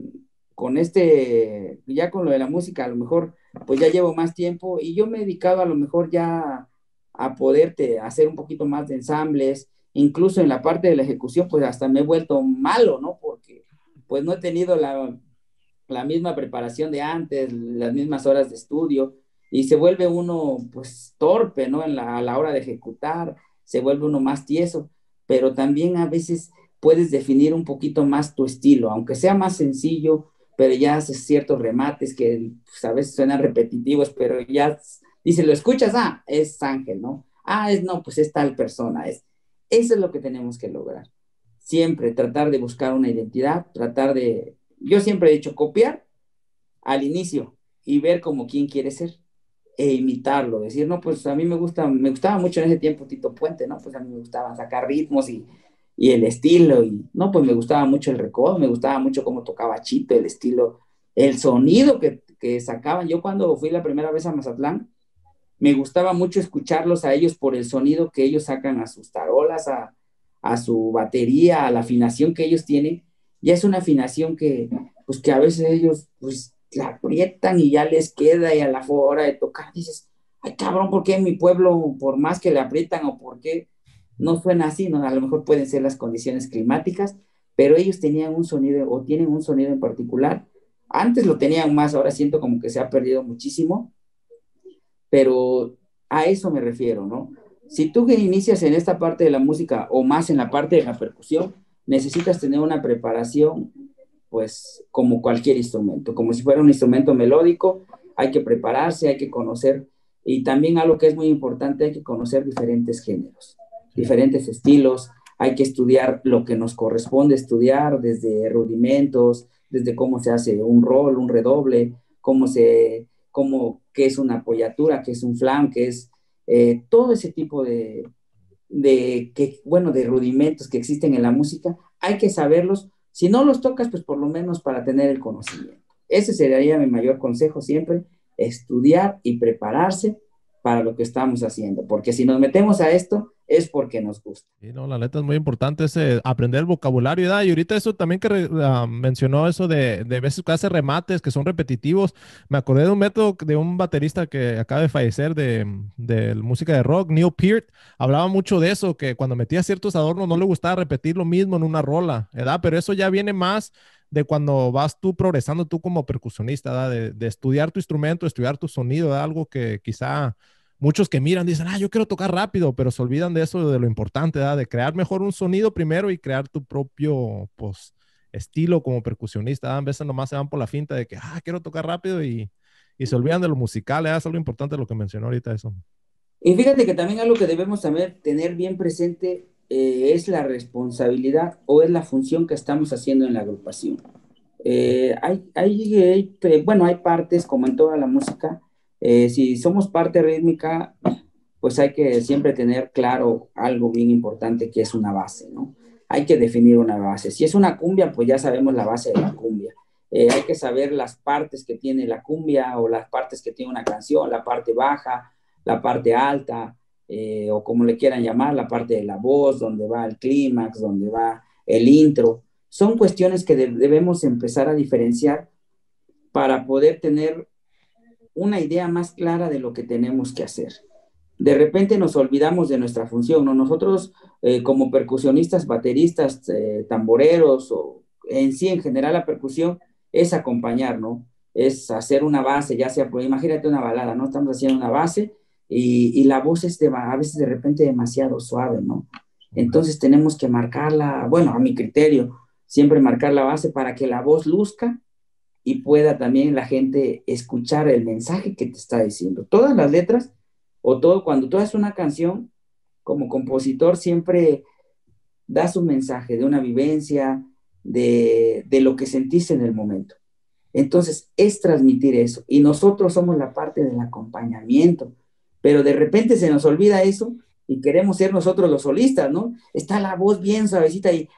ya con lo de la música, a lo mejor pues ya llevo más tiempo y yo me he dedicado a lo mejor ya a poderte hacer un poquito más de ensambles, incluso en la parte de la ejecución, pues hasta me he vuelto malo, ¿no? Porque pues no he tenido la misma preparación de antes, las mismas horas de estudio, y se vuelve uno pues torpe, ¿no? A la hora de ejecutar, se vuelve uno más tieso, pero también a veces puedes definir un poquito más tu estilo, aunque sea más sencillo, pero ya haces ciertos remates que pues, a veces suenan repetitivos, pero ya dice, lo escuchas, es Ángel, ¿no? No, pues es tal persona, eso es lo que tenemos que lograr. Siempre tratar de buscar una identidad, yo siempre he dicho, copiar al inicio y ver como quién quiere ser e imitarlo, decir, no, pues a mí me gustaba mucho en ese tiempo Tito Puente, ¿no? Pues a mí me gustaba sacar ritmos y el estilo, y no, pues me gustaba mucho el recodo, me gustaba mucho cómo tocaba Chito, el estilo, el sonido que sacaban. Yo cuando fui la primera vez a Mazatlán, me gustaba mucho escucharlos a ellos por el sonido que ellos sacan a sus tarolas, a su batería, a la afinación que ellos tienen. Ya es una afinación pues que a veces ellos, pues, la aprietan y ya les queda, y a la hora de tocar dices, ay cabrón, ¿por qué en mi pueblo, por más que le aprietan o por qué no suena así? ¿No? A lo mejor pueden ser las condiciones climáticas, pero ellos tenían un sonido o tienen un sonido en particular. Antes lo tenían más, ahora siento como que se ha perdido muchísimo, pero a eso me refiero, ¿no? Si tú que inicias en esta parte de la música o más en la parte de la percusión, necesitas tener una preparación, pues como cualquier instrumento, como si fuera un instrumento melódico, hay que prepararse, hay que conocer, y también algo que es muy importante, hay que conocer diferentes géneros, diferentes estilos, hay que estudiar lo que nos corresponde estudiar, desde rudimentos, desde cómo se hace un rol, un redoble, qué es una apoyatura, qué es un flam, qué es todo ese tipo de rudimentos que existen en la música, hay que saberlos. Si no los tocas, pues por lo menos para tener el conocimiento. Ese sería mi mayor consejo siempre, estudiar y prepararse para lo que estamos haciendo, porque si nos metemos a esto es porque nos gusta. Sí, no, la neta es muy importante ese aprender el vocabulario, ¿verdad? Y ahorita eso también que mencionó eso de veces que hace remates que son repetitivos. Me acordé de un método de un baterista que acaba de fallecer de música de rock, Neil Peart. Hablaba mucho de eso, que cuando metía ciertos adornos no le gustaba repetir lo mismo en una rola, ¿verdad? Pero eso ya viene más de cuando vas tú progresando tú como percusionista, ¿verdad? De estudiar tu instrumento, estudiar tu sonido, ¿verdad? Algo que quizá muchos que miran dicen, yo quiero tocar rápido, pero se olvidan de eso, de lo importante, ¿verdad? De crear mejor un sonido primero y crear tu propio, pues, estilo como percusionista, ¿verdad? A veces nomás se van por la finta de que, quiero tocar rápido y se olvidan de lo musical, ¿verdad? Es algo importante lo que mencionó ahorita eso. Y fíjate que también algo que debemos tener bien presente es la responsabilidad o es la función que estamos haciendo en la agrupación. Bueno, hay partes como en toda la música. Si somos parte rítmica, pues hay que siempre tener claro algo bien importante que es una base, ¿no? Hay que definir una base. Si es una cumbia, pues ya sabemos la base de la cumbia. Hay que saber las partes que tiene la cumbia o las partes que tiene una canción, la parte baja, la parte alta, o como le quieran llamar, la parte de la voz, donde va el clímax, donde va el intro. Son cuestiones que debemos empezar a diferenciar para poder tener una idea más clara de lo que tenemos que hacer. De repente nos olvidamos de nuestra función, ¿no? Nosotros como percusionistas, bateristas, tamboreros, o en sí, en general, la percusión es acompañar, ¿no? Es hacer una base, ya sea, pues imagínate una balada, ¿no? Estamos haciendo una base y la voz es a veces de repente demasiado suave, ¿no? Entonces tenemos que marcarla, bueno, a mi criterio, siempre marcar la base para que la voz luzca y pueda también la gente escuchar el mensaje que te está diciendo. Todas las letras o todo, cuando tú haces una canción, como compositor siempre das un mensaje de una vivencia, de lo que sentiste en el momento. Entonces, es transmitir eso. Y nosotros somos la parte del acompañamiento. Pero de repente se nos olvida eso y queremos ser nosotros los solistas, ¿no? Está la voz bien suavecita y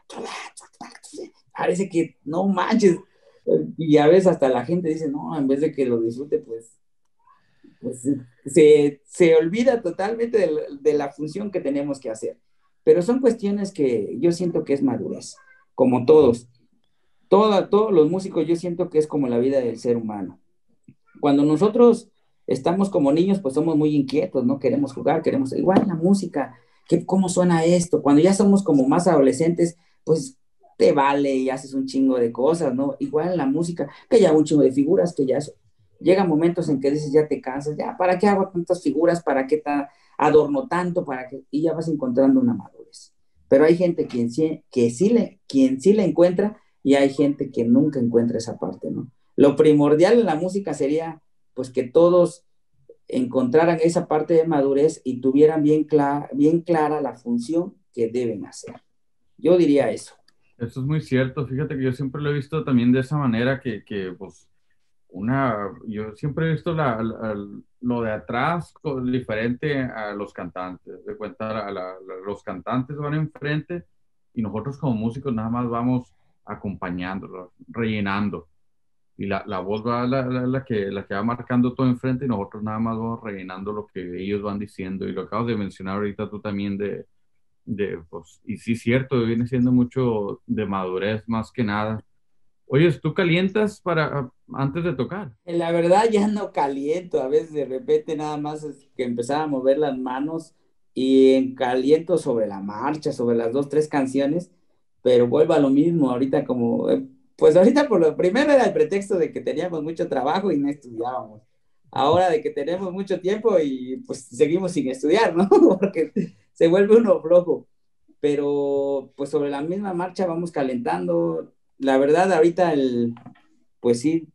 parece que no manches. Y a veces hasta la gente dice, no, en vez de que lo disfrute, pues se olvida totalmente de la función que tenemos que hacer. Pero son cuestiones que yo siento que es madurez, como todos. Todos los músicos yo siento que es como la vida del ser humano. Cuando nosotros estamos como niños, pues somos muy inquietos, ¿no? Queremos jugar, queremos, igual la música, ¿cómo suena esto? Cuando ya somos como más adolescentes, pues te vale y haces un chingo de cosas, ¿no? Igual la música, que ya un chingo de figuras, que ya eso. Llega momentos en que dices, ya te cansas, ya, ¿para qué hago tantas figuras? ¿Para qué adorno tanto? ¿Para qué? Y ya vas encontrando una madurez. Pero hay gente quien sí le encuentra y hay gente que nunca encuentra esa parte, ¿no? Lo primordial en la música sería, pues, que todos encontraran esa parte de madurez y tuvieran bien clara la función que deben hacer. Yo diría eso. Eso es muy cierto. Fíjate que yo siempre lo he visto también de esa manera pues, yo siempre he visto lo de atrás diferente a los cantantes. De cuenta, los cantantes van enfrente y nosotros como músicos nada más vamos acompañándolos, rellenando. Y la voz va la que va marcando todo enfrente y nosotros nada más vamos rellenando lo que ellos van diciendo. Y lo acabas de mencionar ahorita tú también pues, y sí, cierto, viene siendo mucho de madurez más que nada. Oye, ¿tú calientas antes de tocar? La verdad ya no caliento, a veces de repente nada más es que empezaba a mover las manos y caliento sobre la marcha, sobre las dos, tres canciones, pero vuelvo a lo mismo, ahorita como, pues ahorita por lo primero era el pretexto de que teníamos mucho trabajo y no estudiábamos. Ahora de que tenemos mucho tiempo y pues seguimos sin estudiar, ¿no? Porque se vuelve uno flojo, pero pues sobre la misma marcha vamos calentando. La verdad ahorita pues sí,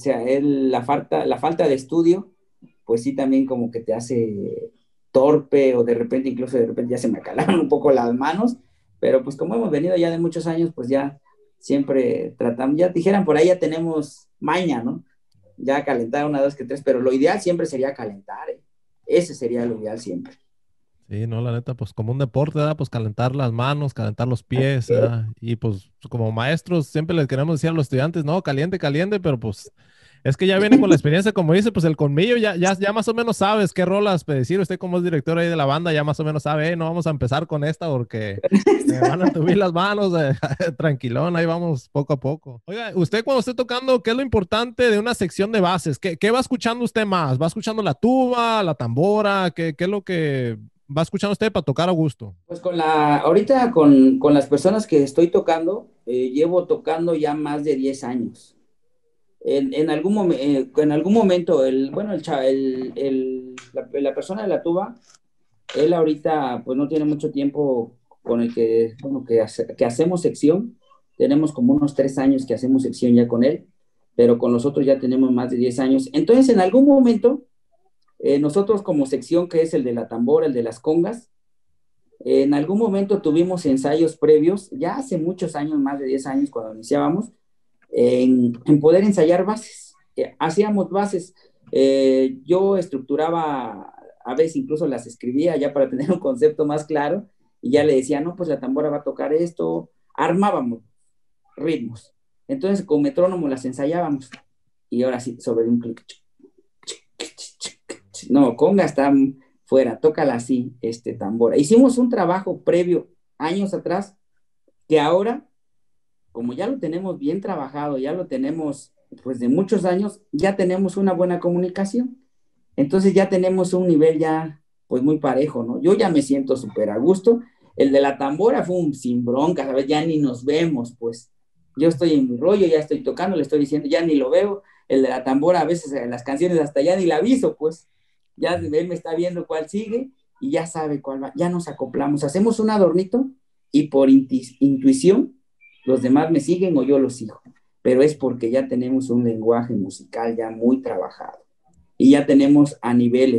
la falta de estudio, pues sí también como que te hace torpe o de repente, incluso de repente ya se me acalaron un poco las manos, pero pues como hemos venido ya de muchos años, pues ya siempre tratamos, ya dijeran por ahí ya tenemos maña, ¿no? Ya calentar una, dos, que tres, pero lo ideal siempre sería calentar, ¿eh? Ese sería lo ideal siempre. Sí, no, la neta, pues como un deporte, ¿verdad? Pues calentar las manos, calentar los pies, ¿verdad? Y pues como maestros siempre les queremos decir a los estudiantes, no, caliente, caliente, pero pues es que ya viene con la experiencia, como dice, pues el colmillo, ya más o menos sabes qué rolas decir. Usted como es director ahí de la banda, ya más o menos sabe, no vamos a empezar con esta porque me van a subir las manos, tranquilón, ahí vamos poco a poco. Oiga, usted cuando esté tocando, ¿qué es lo importante de una sección de bases? ¿Qué va escuchando usted más? ¿Va escuchando la tuba, la tambora? ¿Qué es lo que va escuchando usted para tocar a gusto? Pues ahorita con las personas que estoy tocando, llevo tocando ya más de 10 años. En algún momento, la persona de la tuba, él ahorita pues no tiene mucho tiempo con el que, bueno, que hacemos sección. Tenemos como unos 3 años que hacemos sección ya con él, pero con nosotros ya tenemos más de 10 años. Entonces, en algún momento, nosotros como sección, que es el de la tambora, el de las congas, en algún momento tuvimos ensayos previos, ya hace muchos años, más de 10 años cuando iniciábamos, en poder ensayar bases. Hacíamos bases. Yo estructuraba, a veces incluso las escribía ya para tener un concepto más claro, y ya le decía, no, pues la tambora va a tocar esto. Armábamos ritmos. Entonces con metrónomo las ensayábamos. Y ahora sí, sobre un clic. No, conga está fuera, tócala así, tambora. Hicimos un trabajo previo, años atrás, que ahora, como ya lo tenemos bien trabajado, ya lo tenemos pues de muchos años, ya tenemos una buena comunicación. Entonces ya tenemos un nivel ya pues muy parejo, ¿no? Yo ya me siento súper a gusto. El de la tambora fue un sin bronca, ¿sabes? Ya ni nos vemos, pues. Yo estoy en mi rollo, ya estoy tocando, le estoy diciendo, ya ni lo veo. El de la tambora, a veces en las canciones hasta ya ni la aviso, pues. Ya él me está viendo cuál sigue y ya sabe cuál va. Ya nos acoplamos, hacemos un adornito y por intuición los demás me siguen o yo los sigo. Pero es porque ya tenemos un lenguaje musical ya muy trabajado y ya tenemos a niveles.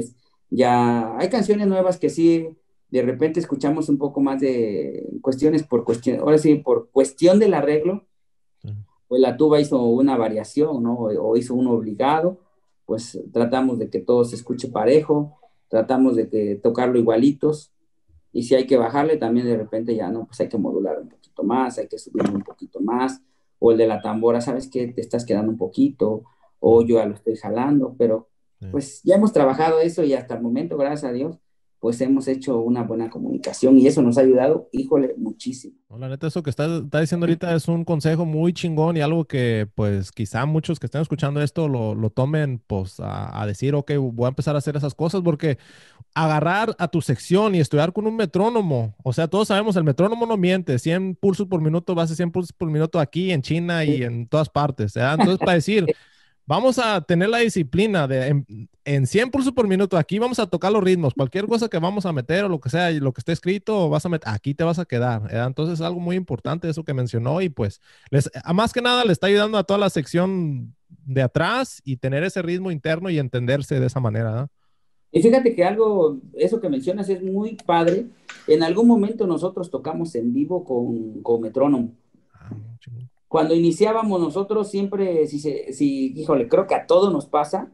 Ya hay canciones nuevas que sí, de repente escuchamos un poco más de cuestiones por cuestión, ahora sí, por cuestión del arreglo, Sí. pues la tuba hizo una variación, ¿no? O hizo uno obligado, pues tratamos de que todo se escuche parejo, tratamos de que tocarlo igualitos, y si hay que bajarle, también de repente ya no, pues hay que modular un poquito más, hay que subir un poquito más, o el de la tambora, ¿sabes qué? Te estás quedando un poquito, o yo ya lo estoy jalando, pero Sí. pues ya hemos trabajado eso y hasta el momento, gracias a Dios, pues hemos hecho una buena comunicación y eso nos ha ayudado, híjole, muchísimo. No, la neta, eso que está diciendo ahorita es un consejo muy chingón y algo que, pues, quizá muchos que estén escuchando esto lo tomen, pues, a decir, ok, voy a empezar a hacer esas cosas, porque agarrar a tu sección y estudiar con un metrónomo, o sea, todos sabemos, el metrónomo no miente, 100 pulsos por minuto, va a ser 100 pulsos por minuto aquí, en China y en todas partes, ¿verdad? Entonces, para decir, vamos a tener la disciplina de en 100 pulsos por minuto, aquí vamos a tocar los ritmos, cualquier cosa que vamos a meter o lo que sea, y lo que esté escrito, vas a meter, aquí te vas a quedar, ¿verdad? Entonces es algo muy importante eso que mencionó y pues, a más que nada le está ayudando a toda la sección de atrás y tener ese ritmo interno y entenderse de esa manera, ¿verdad? Y fíjate que algo, eso que mencionas es muy padre. En algún momento nosotros tocamos en vivo con metrónomo. Ah, chingón. Cuando iniciábamos nosotros siempre, híjole, creo que a todos nos pasa,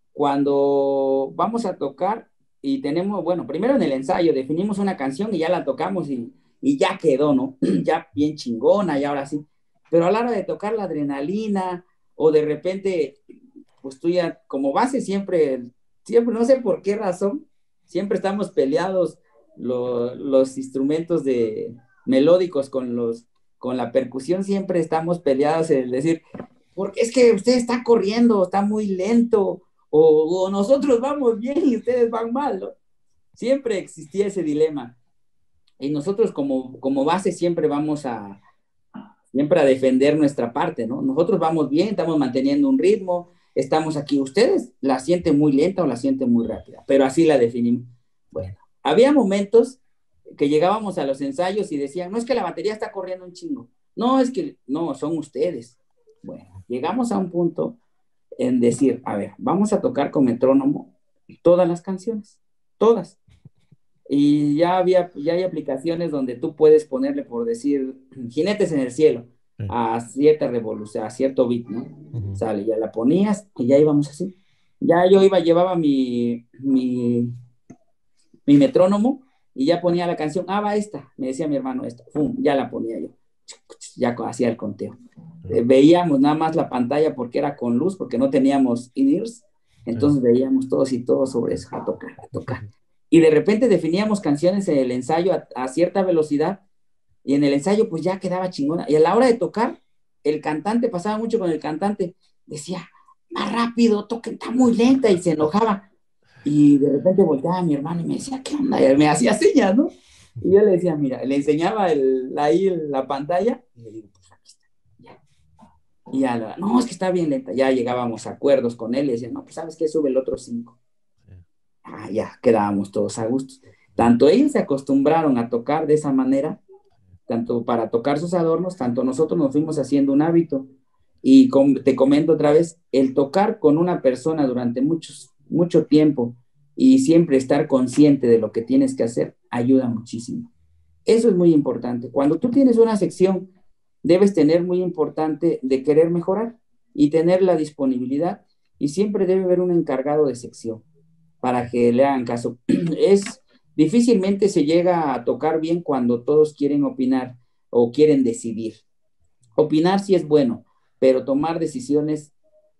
cuando vamos a tocar y tenemos, bueno, primero en el ensayo definimos una canción y ya la tocamos y ya quedó, ¿no? Ya bien chingona y ahora sí. Pero a la hora de tocar la adrenalina o de repente, pues tú ya como base siempre, no sé por qué razón, siempre estamos peleados los instrumentos de melódicos con la percusión, siempre estamos peleados en el decir, porque es que usted está corriendo, está muy lento, o nosotros vamos bien y ustedes van mal, ¿no? Siempre existía ese dilema. Y nosotros como base siempre a defender nuestra parte, ¿no? Nosotros vamos bien, estamos manteniendo un ritmo, estamos aquí. Ustedes la sienten muy lenta o la sienten muy rápida, pero así la definimos. Bueno, había momentos que llegábamos a los ensayos y decían, no es que la batería está corriendo un chingo, no, es que no, son ustedes. Bueno, llegamos a un punto en decir, a ver, vamos a tocar con metrónomo todas las canciones, todas. Y ya hay aplicaciones donde tú puedes ponerle, por decir, Jinetes en el Cielo, Sí. a cierta revolución, a cierto beat, ¿no? Ujú. Sale, ya la ponías y ya íbamos así. Ya yo llevaba mi metrónomo y ya ponía la canción, va esta, me decía mi hermano esta, ¡pum! Ya la ponía yo, ya hacía el conteo. Veíamos nada más la pantalla porque era con luz, porque no teníamos in-ears, Sí. entonces veíamos todos y todos sobre eso, a tocar, a tocar. Y de repente definíamos canciones en el ensayo a cierta velocidad y en el ensayo pues ya quedaba chingona. Y a la hora de tocar, el cantante, pasaba mucho con el cantante, decía, más rápido, toquen, está muy lenta y se enojaba. Y de repente volteaba a mi hermano y me decía, ¿qué onda? Y él me hacía señas, ¿no? Y yo le decía, mira, le enseñaba ahí la pantalla y le digo, pues aquí está, ya. Y ya, no, es que está bien lenta. Ya llegábamos a acuerdos con él y decía, no, pues sabes qué, sube el otro 5. Ya quedábamos todos a gusto. Tanto ellos se acostumbraron a tocar de esa manera, tanto para tocar sus adornos, tanto nosotros nos fuimos haciendo un hábito. Y te comento otra vez, el tocar con una persona durante mucho tiempo y siempre estar consciente de lo que tienes que hacer, ayuda muchísimo. Eso es muy importante. Cuando tú tienes una sección, debes tener muy importante de querer mejorar y tener la disponibilidad y siempre debe haber un encargado de sección para que le hagan caso. Difícilmente se llega a tocar bien cuando todos quieren opinar o quieren decidir. Opinar sí es bueno, pero tomar decisiones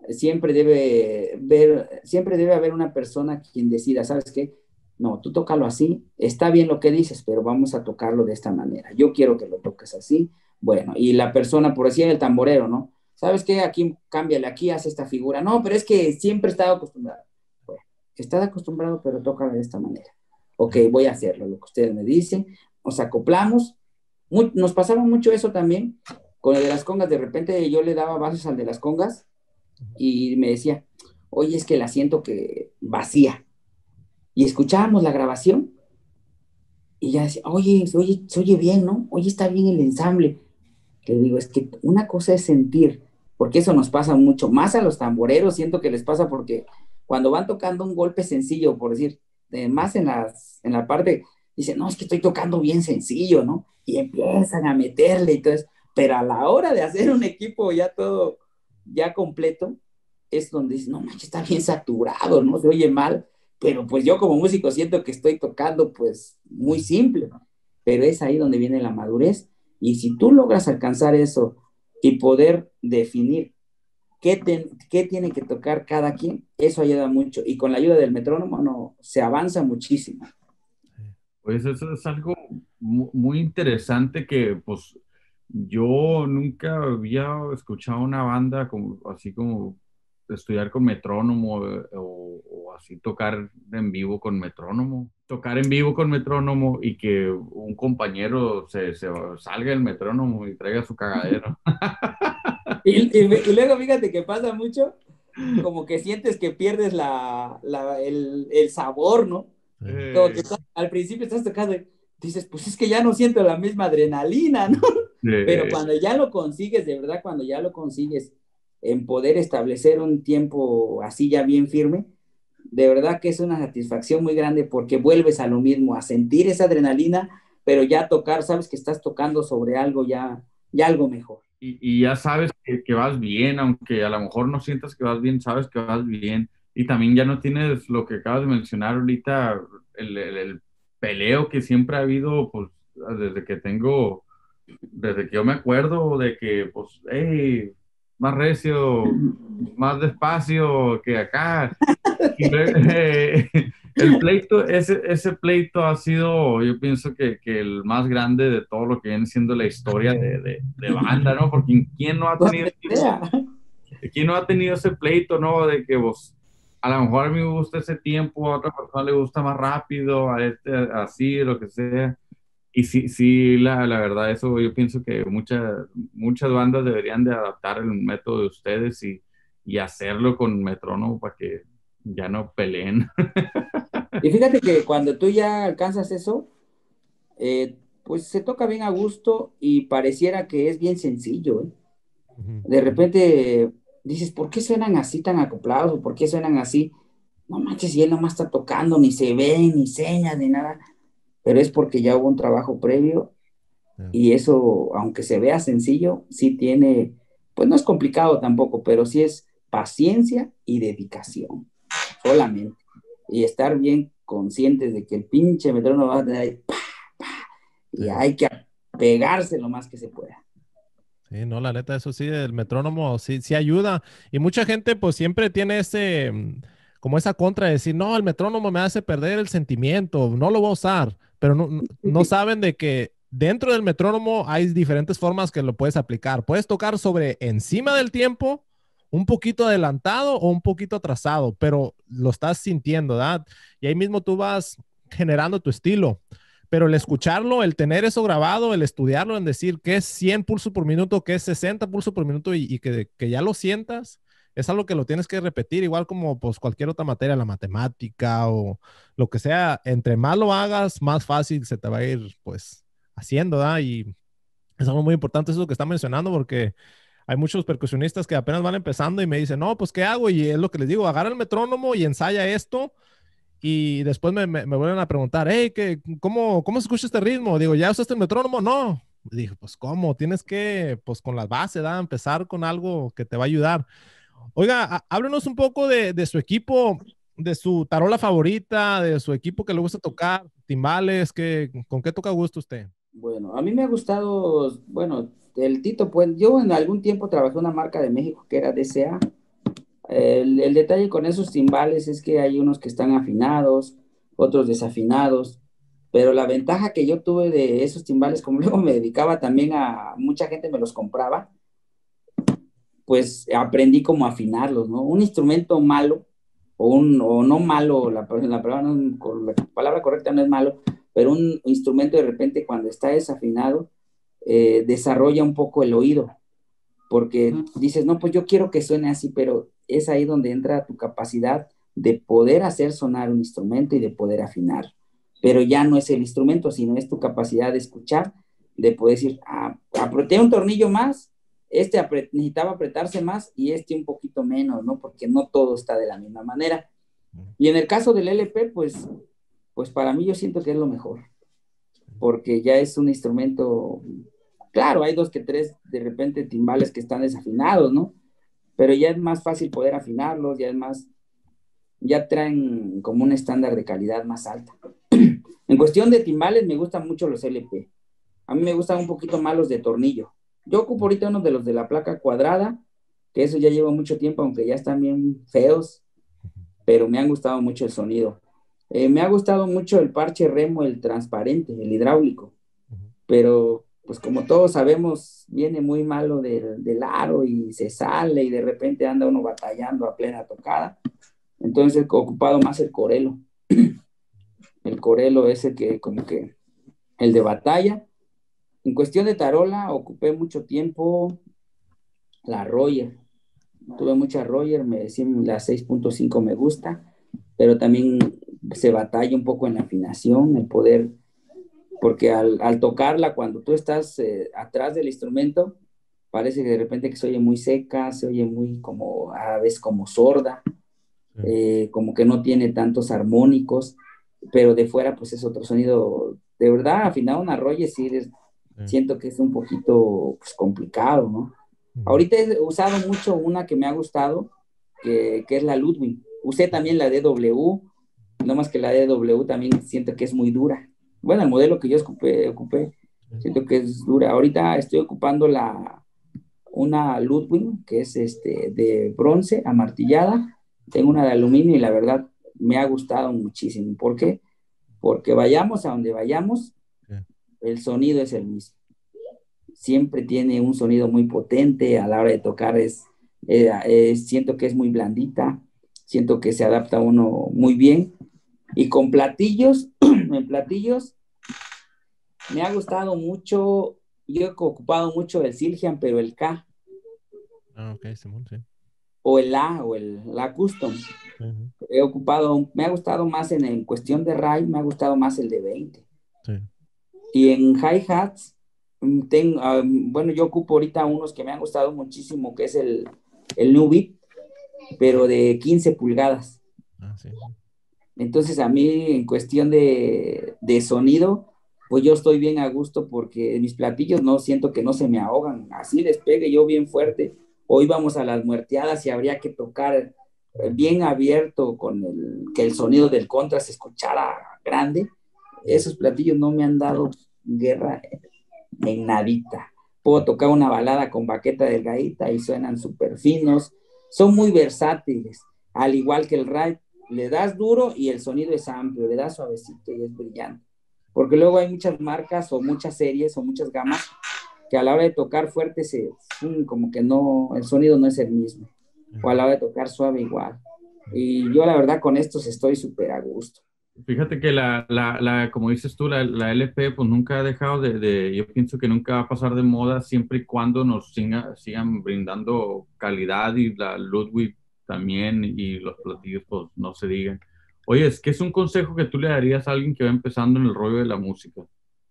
siempre debe haber una persona quien decida, ¿sabes qué? No, tú tócalo así, está bien lo que dices, pero vamos a tocarlo de esta manera. Yo quiero que lo toques así. Bueno, y la persona, por decir el tamborero, ¿no? ¿Sabes qué? Aquí, cámbiale, aquí, hace esta figura. No, pero es que siempre he estado acostumbrado. Bueno, estás acostumbrado, pero tócalo de esta manera. Ok, voy a hacerlo, lo que ustedes me dicen. Nos acoplamos. Nos pasaba mucho eso también con el de las congas. De repente yo le daba bases al de las congas y me decía, oye, es que la siento que vacía. Y escuchábamos la grabación y ya decía, oye, se oye bien, ¿no? Oye, está bien el ensamble. Le digo, es que una cosa es sentir, porque eso nos pasa mucho, más a los tamboreros, siento que les pasa porque cuando van tocando un golpe sencillo, por decir, más en la parte, dicen, no, es que estoy tocando bien sencillo, ¿no? Y empiezan a meterle, entonces, pero a la hora de hacer un equipo ya todo, ya completo, es donde dicen, no, manches, está bien saturado, ¿no? Se oye mal, pero pues yo como músico siento que estoy tocando pues muy simple, ¿no? Pero es ahí donde viene la madurez, y si tú logras alcanzar eso y poder definir qué tiene que tocar cada quien, eso ayuda mucho. Y con la ayuda del metrónomo no, se avanza muchísimo. Pues eso es algo muy interesante que pues yo nunca había escuchado una banda como, así como estudiar con metrónomo o así tocar en vivo con metrónomo. Tocar en vivo con metrónomo y que un compañero se salga del metrónomo y traiga su cagadero. Y luego fíjate que pasa mucho, como que sientes que pierdes el sabor, ¿no? Como que al principio estás tocando y dices, pues es que ya no siento la misma adrenalina, ¿no? Pero cuando ya lo consigues, de verdad, cuando ya lo consigues en poder establecer un tiempo así ya bien firme, de verdad que es una satisfacción muy grande porque vuelves a lo mismo, a sentir esa adrenalina, pero ya tocar, sabes que estás tocando sobre algo ya algo mejor. Y ya sabes que vas bien, aunque a lo mejor no sientas que vas bien, sabes que vas bien. Y también ya no tienes lo que acabas de mencionar ahorita, el peleo que siempre ha habido, pues, desde que yo me acuerdo de que, pues, hey, más recio, más despacio que acá. Y el pleito, ese pleito ha sido, yo pienso que el más grande de todo lo que viene siendo la historia de banda, ¿no? Porque ¿quién no ha tenido ese pleito, ¿no? De que vos, a lo mejor a mí me gusta ese tiempo, a otra persona le gusta más rápido, a este así, lo que sea. Y sí, sí, la verdad, eso yo pienso que muchas bandas deberían de adaptar el método de ustedes y hacerlo con metrónomo para que ya no peleen. Y fíjate que cuando tú ya alcanzas eso, pues se toca bien a gusto y pareciera que es bien sencillo, ¿eh? De repente dices, ¿por qué suenan así tan acoplados? ¿O por qué suenan así? No manches, y él nomás está tocando, ni se ve, ni señas, ni nada. Pero es porque ya hubo un trabajo previo y eso, aunque se vea sencillo, sí tiene, pues no es complicado tampoco, pero sí es paciencia y dedicación, solamente. Y estar bien conscientes de que el pinche metrónomo va a tener ahí, pa, pa, y hay que pegarse lo más que se pueda. Sí, no, la neta, eso sí, el metrónomo sí, sí ayuda. Y mucha gente pues siempre tiene como esa contra de decir, no, el metrónomo me hace perder el sentimiento, no lo voy a usar. Pero no saben de que dentro del metrónomo hay diferentes formas que lo puedes aplicar. Puedes tocar sobre encima del tiempo, un poquito adelantado o un poquito atrasado, pero lo estás sintiendo, ¿verdad? Y ahí mismo tú vas generando tu estilo. Pero el escucharlo, el tener eso grabado, el estudiarlo, en decir qué es 100 pulsos por minuto, qué es 60 pulsos por minuto y que ya lo sientas, es algo que lo tienes que repetir, igual como pues cualquier otra materia, la matemática o lo que sea, entre más lo hagas, más fácil se te va a ir pues haciendo, ¿verdad? Y es algo muy importante eso que está mencionando porque hay muchos percusionistas que apenas van empezando y me dicen, no, pues ¿qué hago? Y es lo que les digo, agarra el metrónomo y ensaya esto y después me vuelven a preguntar, hey, ¿cómo se escucha este ritmo? Digo, ¿ya usaste el metrónomo? No. Dije, pues, ¿cómo? Tienes que, pues, con las bases, ¿da? Empezar con algo que te va a ayudar. Oiga, háblenos un poco de su equipo, de su tarola favorita, de su equipo que le gusta tocar, timbales, ¿con qué toca a gusto usted? Bueno, a mí me ha gustado, bueno, el Tito, pues yo en algún tiempo trabajé en una marca de México que era DCA. El detalle con esos timbales es que hay unos que están afinados, otros desafinados, pero la ventaja que yo tuve de esos timbales, como luego me dedicaba también mucha gente me los compraba, pues aprendí cómo afinarlos, ¿no? Un instrumento malo, o no malo, la palabra correcta no es malo, pero un instrumento de repente cuando está desafinado, desarrolla un poco el oído, porque dices, no, pues yo quiero que suene así, pero es ahí donde entra tu capacidad de poder hacer sonar un instrumento y de poder afinar. Pero ya no es el instrumento, sino es tu capacidad de escuchar, de poder decir, apreté un tornillo más, necesitaba apretarse más y este un poquito menos, ¿no? Porque no todo está de la misma manera. Y en el caso del LP, pues pues para mí yo siento que es lo mejor, porque ya es un instrumento, claro, hay dos que tres de repente timbales que están desafinados, ¿no? Pero ya es más fácil poder afinarlos, ya es más, ya traen como un estándar de calidad más alta. En cuestión de timbales me gustan mucho los LP. A mí me gustan un poquito más los de tornillo. Yo ocupo ahorita uno de los de la placa cuadrada, que eso ya lleva mucho tiempo, aunque ya están bien feos, pero me han gustado mucho el sonido. Me ha gustado mucho el parche remo, el transparente, el hidráulico, pero pues como todos sabemos, viene muy malo del aro y se sale y de repente anda uno batallando a plena tocada. Entonces he ocupado más el Corelo. El Corelo es el que como que el de batalla. En cuestión de tarola, ocupé mucho tiempo la Royer. Tuve mucha Royer, me decían la 6.5 me gusta, pero también se batalla un poco en la afinación, el poder, porque al tocarla, cuando tú estás atrás del instrumento, parece que de repente que se oye muy seca, se oye muy como, a veces como sorda, como que no tiene tantos armónicos, pero de fuera pues es otro sonido. De verdad, afinar una Royer sí siento que es un poquito pues, complicado, ¿no? Ahorita he usado mucho una que me ha gustado, que es la Ludwig. Usé también la DW, no más que la DW también siento que es muy dura. Bueno, el modelo que yo ocupé siento que es dura. Ahorita estoy ocupando una Ludwig, que es de bronce, amartillada. Tengo una de aluminio y la verdad me ha gustado muchísimo. ¿Por qué? Porque vayamos a donde vayamos, el sonido es el mismo. Siempre tiene un sonido muy potente, a la hora de tocar siento que es muy blandita, siento que se adapta a uno muy bien. Y con platillos, en platillos, me ha gustado mucho, yo he ocupado mucho el Siljan, pero el K. Ah, ok, Simón, sí. O el A, o la Custom. He ocupado, me ha gustado más en cuestión de ride, me ha gustado más el de 20. Sí. Y en hi-hats, bueno, yo ocupo ahorita unos que me han gustado muchísimo, que es el Nubi, pero de 15 pulgadas. Ah, sí. Entonces a mí en cuestión de sonido, pues yo estoy bien a gusto porque mis platillos no siento que no se me ahogan. Así despegue yo bien fuerte. Hoy vamos a las muerteadas y habría que tocar bien abierto que el sonido del contra se escuchara grande. Esos platillos no me han dado guerra en nadita. Puedo tocar una balada con baqueta delgadita y suenan súper finos. Son muy versátiles, al igual que el ride. Le das duro y el sonido es amplio, le das suavecito y es brillante. Porque luego hay muchas marcas o muchas series o muchas gamas que a la hora de tocar fuerte como que no, el sonido no es el mismo. O a la hora de tocar suave igual. Y yo la verdad con estos estoy súper a gusto. Fíjate que como dices tú, la LP pues nunca ha dejado yo pienso que nunca va a pasar de moda siempre y cuando nos sigan brindando calidad, y la Ludwig también, y los platillos pues no se digan. Oye, ¿qué es un consejo que tú le darías a alguien que va empezando en el rollo de la música?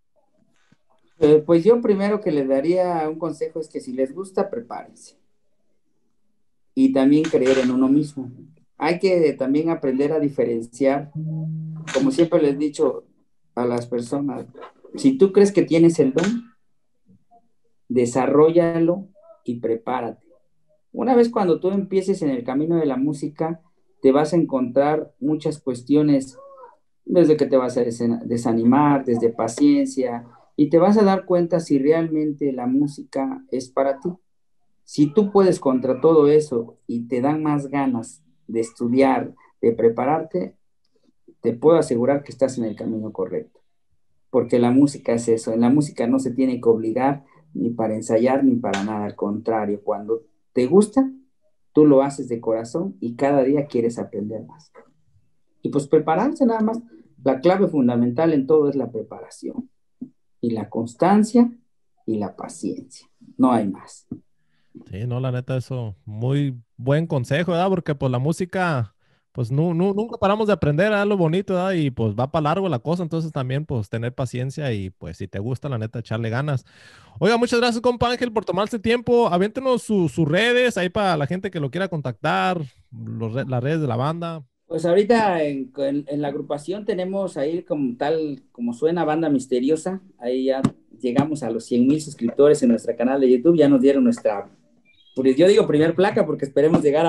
Pues yo primero que les daría un consejo es que si les gusta, prepárense. Y también creer en uno mismo. Hay que también aprender a diferenciar, como siempre les he dicho a las personas, si tú crees que tienes el don, desarróllalo y prepárate. Una vez cuando tú empieces en el camino de la música, te vas a encontrar muchas cuestiones, desde que te vas a desanimar, desde paciencia, y te vas a dar cuenta si realmente la música es para ti. Si tú puedes contra todo eso y te dan más ganas de estudiar, de prepararte, te puedo asegurar que estás en el camino correcto. Porque la música es eso. En la música no se tiene que obligar ni para ensayar ni para nada. Al contrario, cuando te gusta, tú lo haces de corazón y cada día quieres aprender más. Y pues prepararse nada más. La clave fundamental en todo es la preparación y la constancia y la paciencia. No hay más. Sí, no, la neta, eso, muy buen consejo, ¿verdad? Porque pues la música, pues nunca paramos de aprender, ¿verdad? Lo bonito, ¿verdad? Y pues va para largo la cosa, entonces también pues tener paciencia y pues si te gusta, la neta, echarle ganas. Oiga, muchas gracias, compa Ángel, por tomarse tiempo. Aviéntenos sus redes ahí para la gente que lo quiera contactar, las redes de la banda. Pues ahorita en la agrupación tenemos ahí como tal, como suena Banda Misteriosa, ahí ya llegamos a los 100,000 suscriptores en nuestro canal de YouTube, ya nos dieron nuestra, pues yo digo primer placa porque esperemos llegar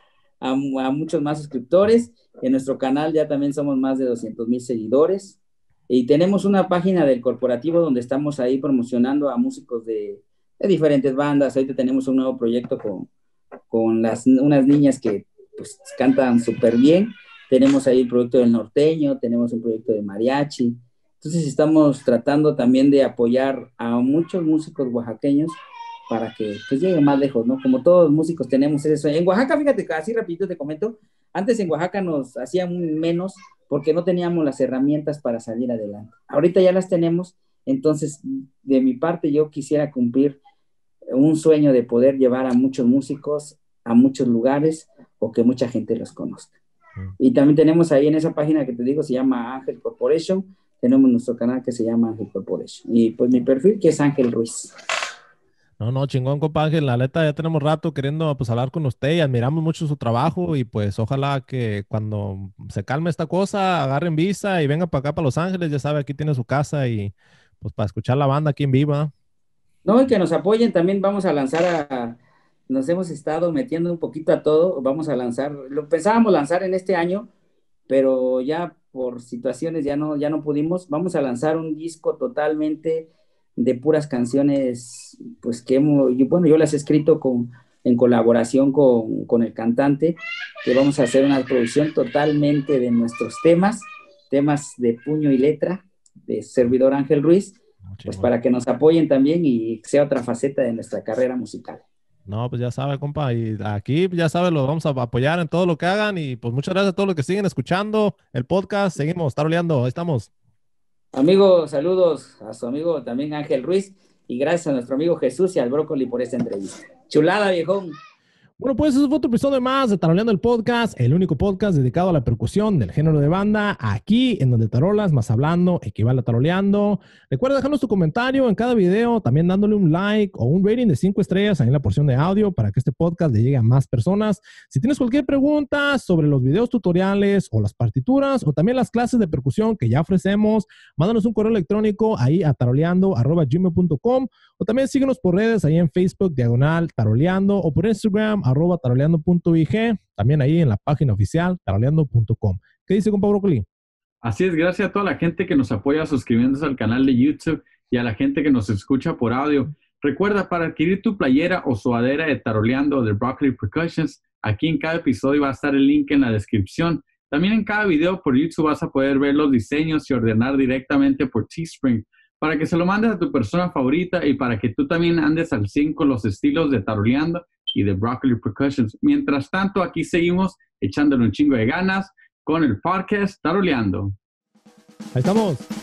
a muchos más suscriptores. En nuestro canal ya también somos más de 200,000 seguidores y tenemos una página del corporativo donde estamos ahí promocionando a músicos de diferentes bandas. Ahorita tenemos un nuevo proyecto con unas niñas que pues cantan súper bien. Tenemos ahí el proyecto del norteño, tenemos un proyecto de mariachi. Entonces estamos tratando también de apoyar a muchos músicos oaxaqueños para que pues lleguen más lejos, ¿no? Como todos los músicos tenemos ese sueño. En Oaxaca, fíjate, así rapidito te comento, antes en Oaxaca nos hacían menos porque no teníamos las herramientas para salir adelante. Ahorita ya las tenemos, entonces de mi parte yo quisiera cumplir un sueño de poder llevar a muchos músicos a muchos lugares o que mucha gente los conozca. Y también tenemos ahí en esa página que te digo, se llama Ángel Corporation, tenemos nuestro canal que se llama Ángel Corporation. Y pues mi perfil que es Ángel Ruiz. No, chingón, compa Ángel. La neta, ya tenemos rato queriendo pues hablar con usted y admiramos mucho su trabajo y pues ojalá que cuando se calme esta cosa, agarren visa y vengan para acá, para Los Ángeles. Ya sabe, aquí tiene su casa y pues para escuchar la banda aquí en viva. No, y que nos apoyen, también vamos a lanzar nos hemos estado metiendo un poquito a todo, vamos a lanzar, lo pensábamos lanzar en este año, pero ya por situaciones ya no pudimos, vamos a lanzar un disco totalmente de puras canciones, pues bueno, yo las he escrito en colaboración con el cantante, que vamos a hacer una producción totalmente de nuestros temas de puño y letra, de servidor Ángel Ruiz, pues para que nos apoyen también y sea otra faceta de nuestra carrera musical. No, pues ya sabe, compa, y aquí ya sabe, lo vamos a apoyar en todo lo que hagan y pues muchas gracias a todos los que siguen escuchando el podcast. Seguimos taroleando, ahí estamos. Amigo, saludos a su amigo también Ángel Ruiz y gracias a nuestro amigo Jesús y al Brócoli por esta entrevista. Chulada, viejón. Bueno, pues eso fue otro episodio más de Taroleando el Podcast, el único podcast dedicado a la percusión del género de banda, aquí en donde tarolas más hablando equivale a taroleando. Recuerda dejarnos tu comentario en cada video, también dándole un like o un rating de 5 estrellas ahí en la porción de audio para que este podcast le llegue a más personas. Si tienes cualquier pregunta sobre los videos tutoriales o las partituras o también las clases de percusión que ya ofrecemos, mándanos un correo electrónico ahí a taroleando@gmail.com o también síguenos por redes ahí en Facebook, /taroleando o por Instagram, @taroleando.ig, también ahí en la página oficial, taroleando.com. ¿Qué dice, compa Brócoli? Así es, gracias a toda la gente que nos apoya suscribiéndose al canal de YouTube y a la gente que nos escucha por audio. Recuerda, para adquirir tu playera o sudadera de Taroleando de Broccoli Percussions, aquí en cada episodio va a estar el link en la descripción. También en cada video por YouTube vas a poder ver los diseños y ordenar directamente por Teespring para que se lo mandes a tu persona favorita y para que tú también andes al 100 con los estilos de Taroleando y de Broccoli Percussions. Mientras tanto, aquí seguimos echándole un chingo de ganas con el podcast Taroleando. Ahí estamos.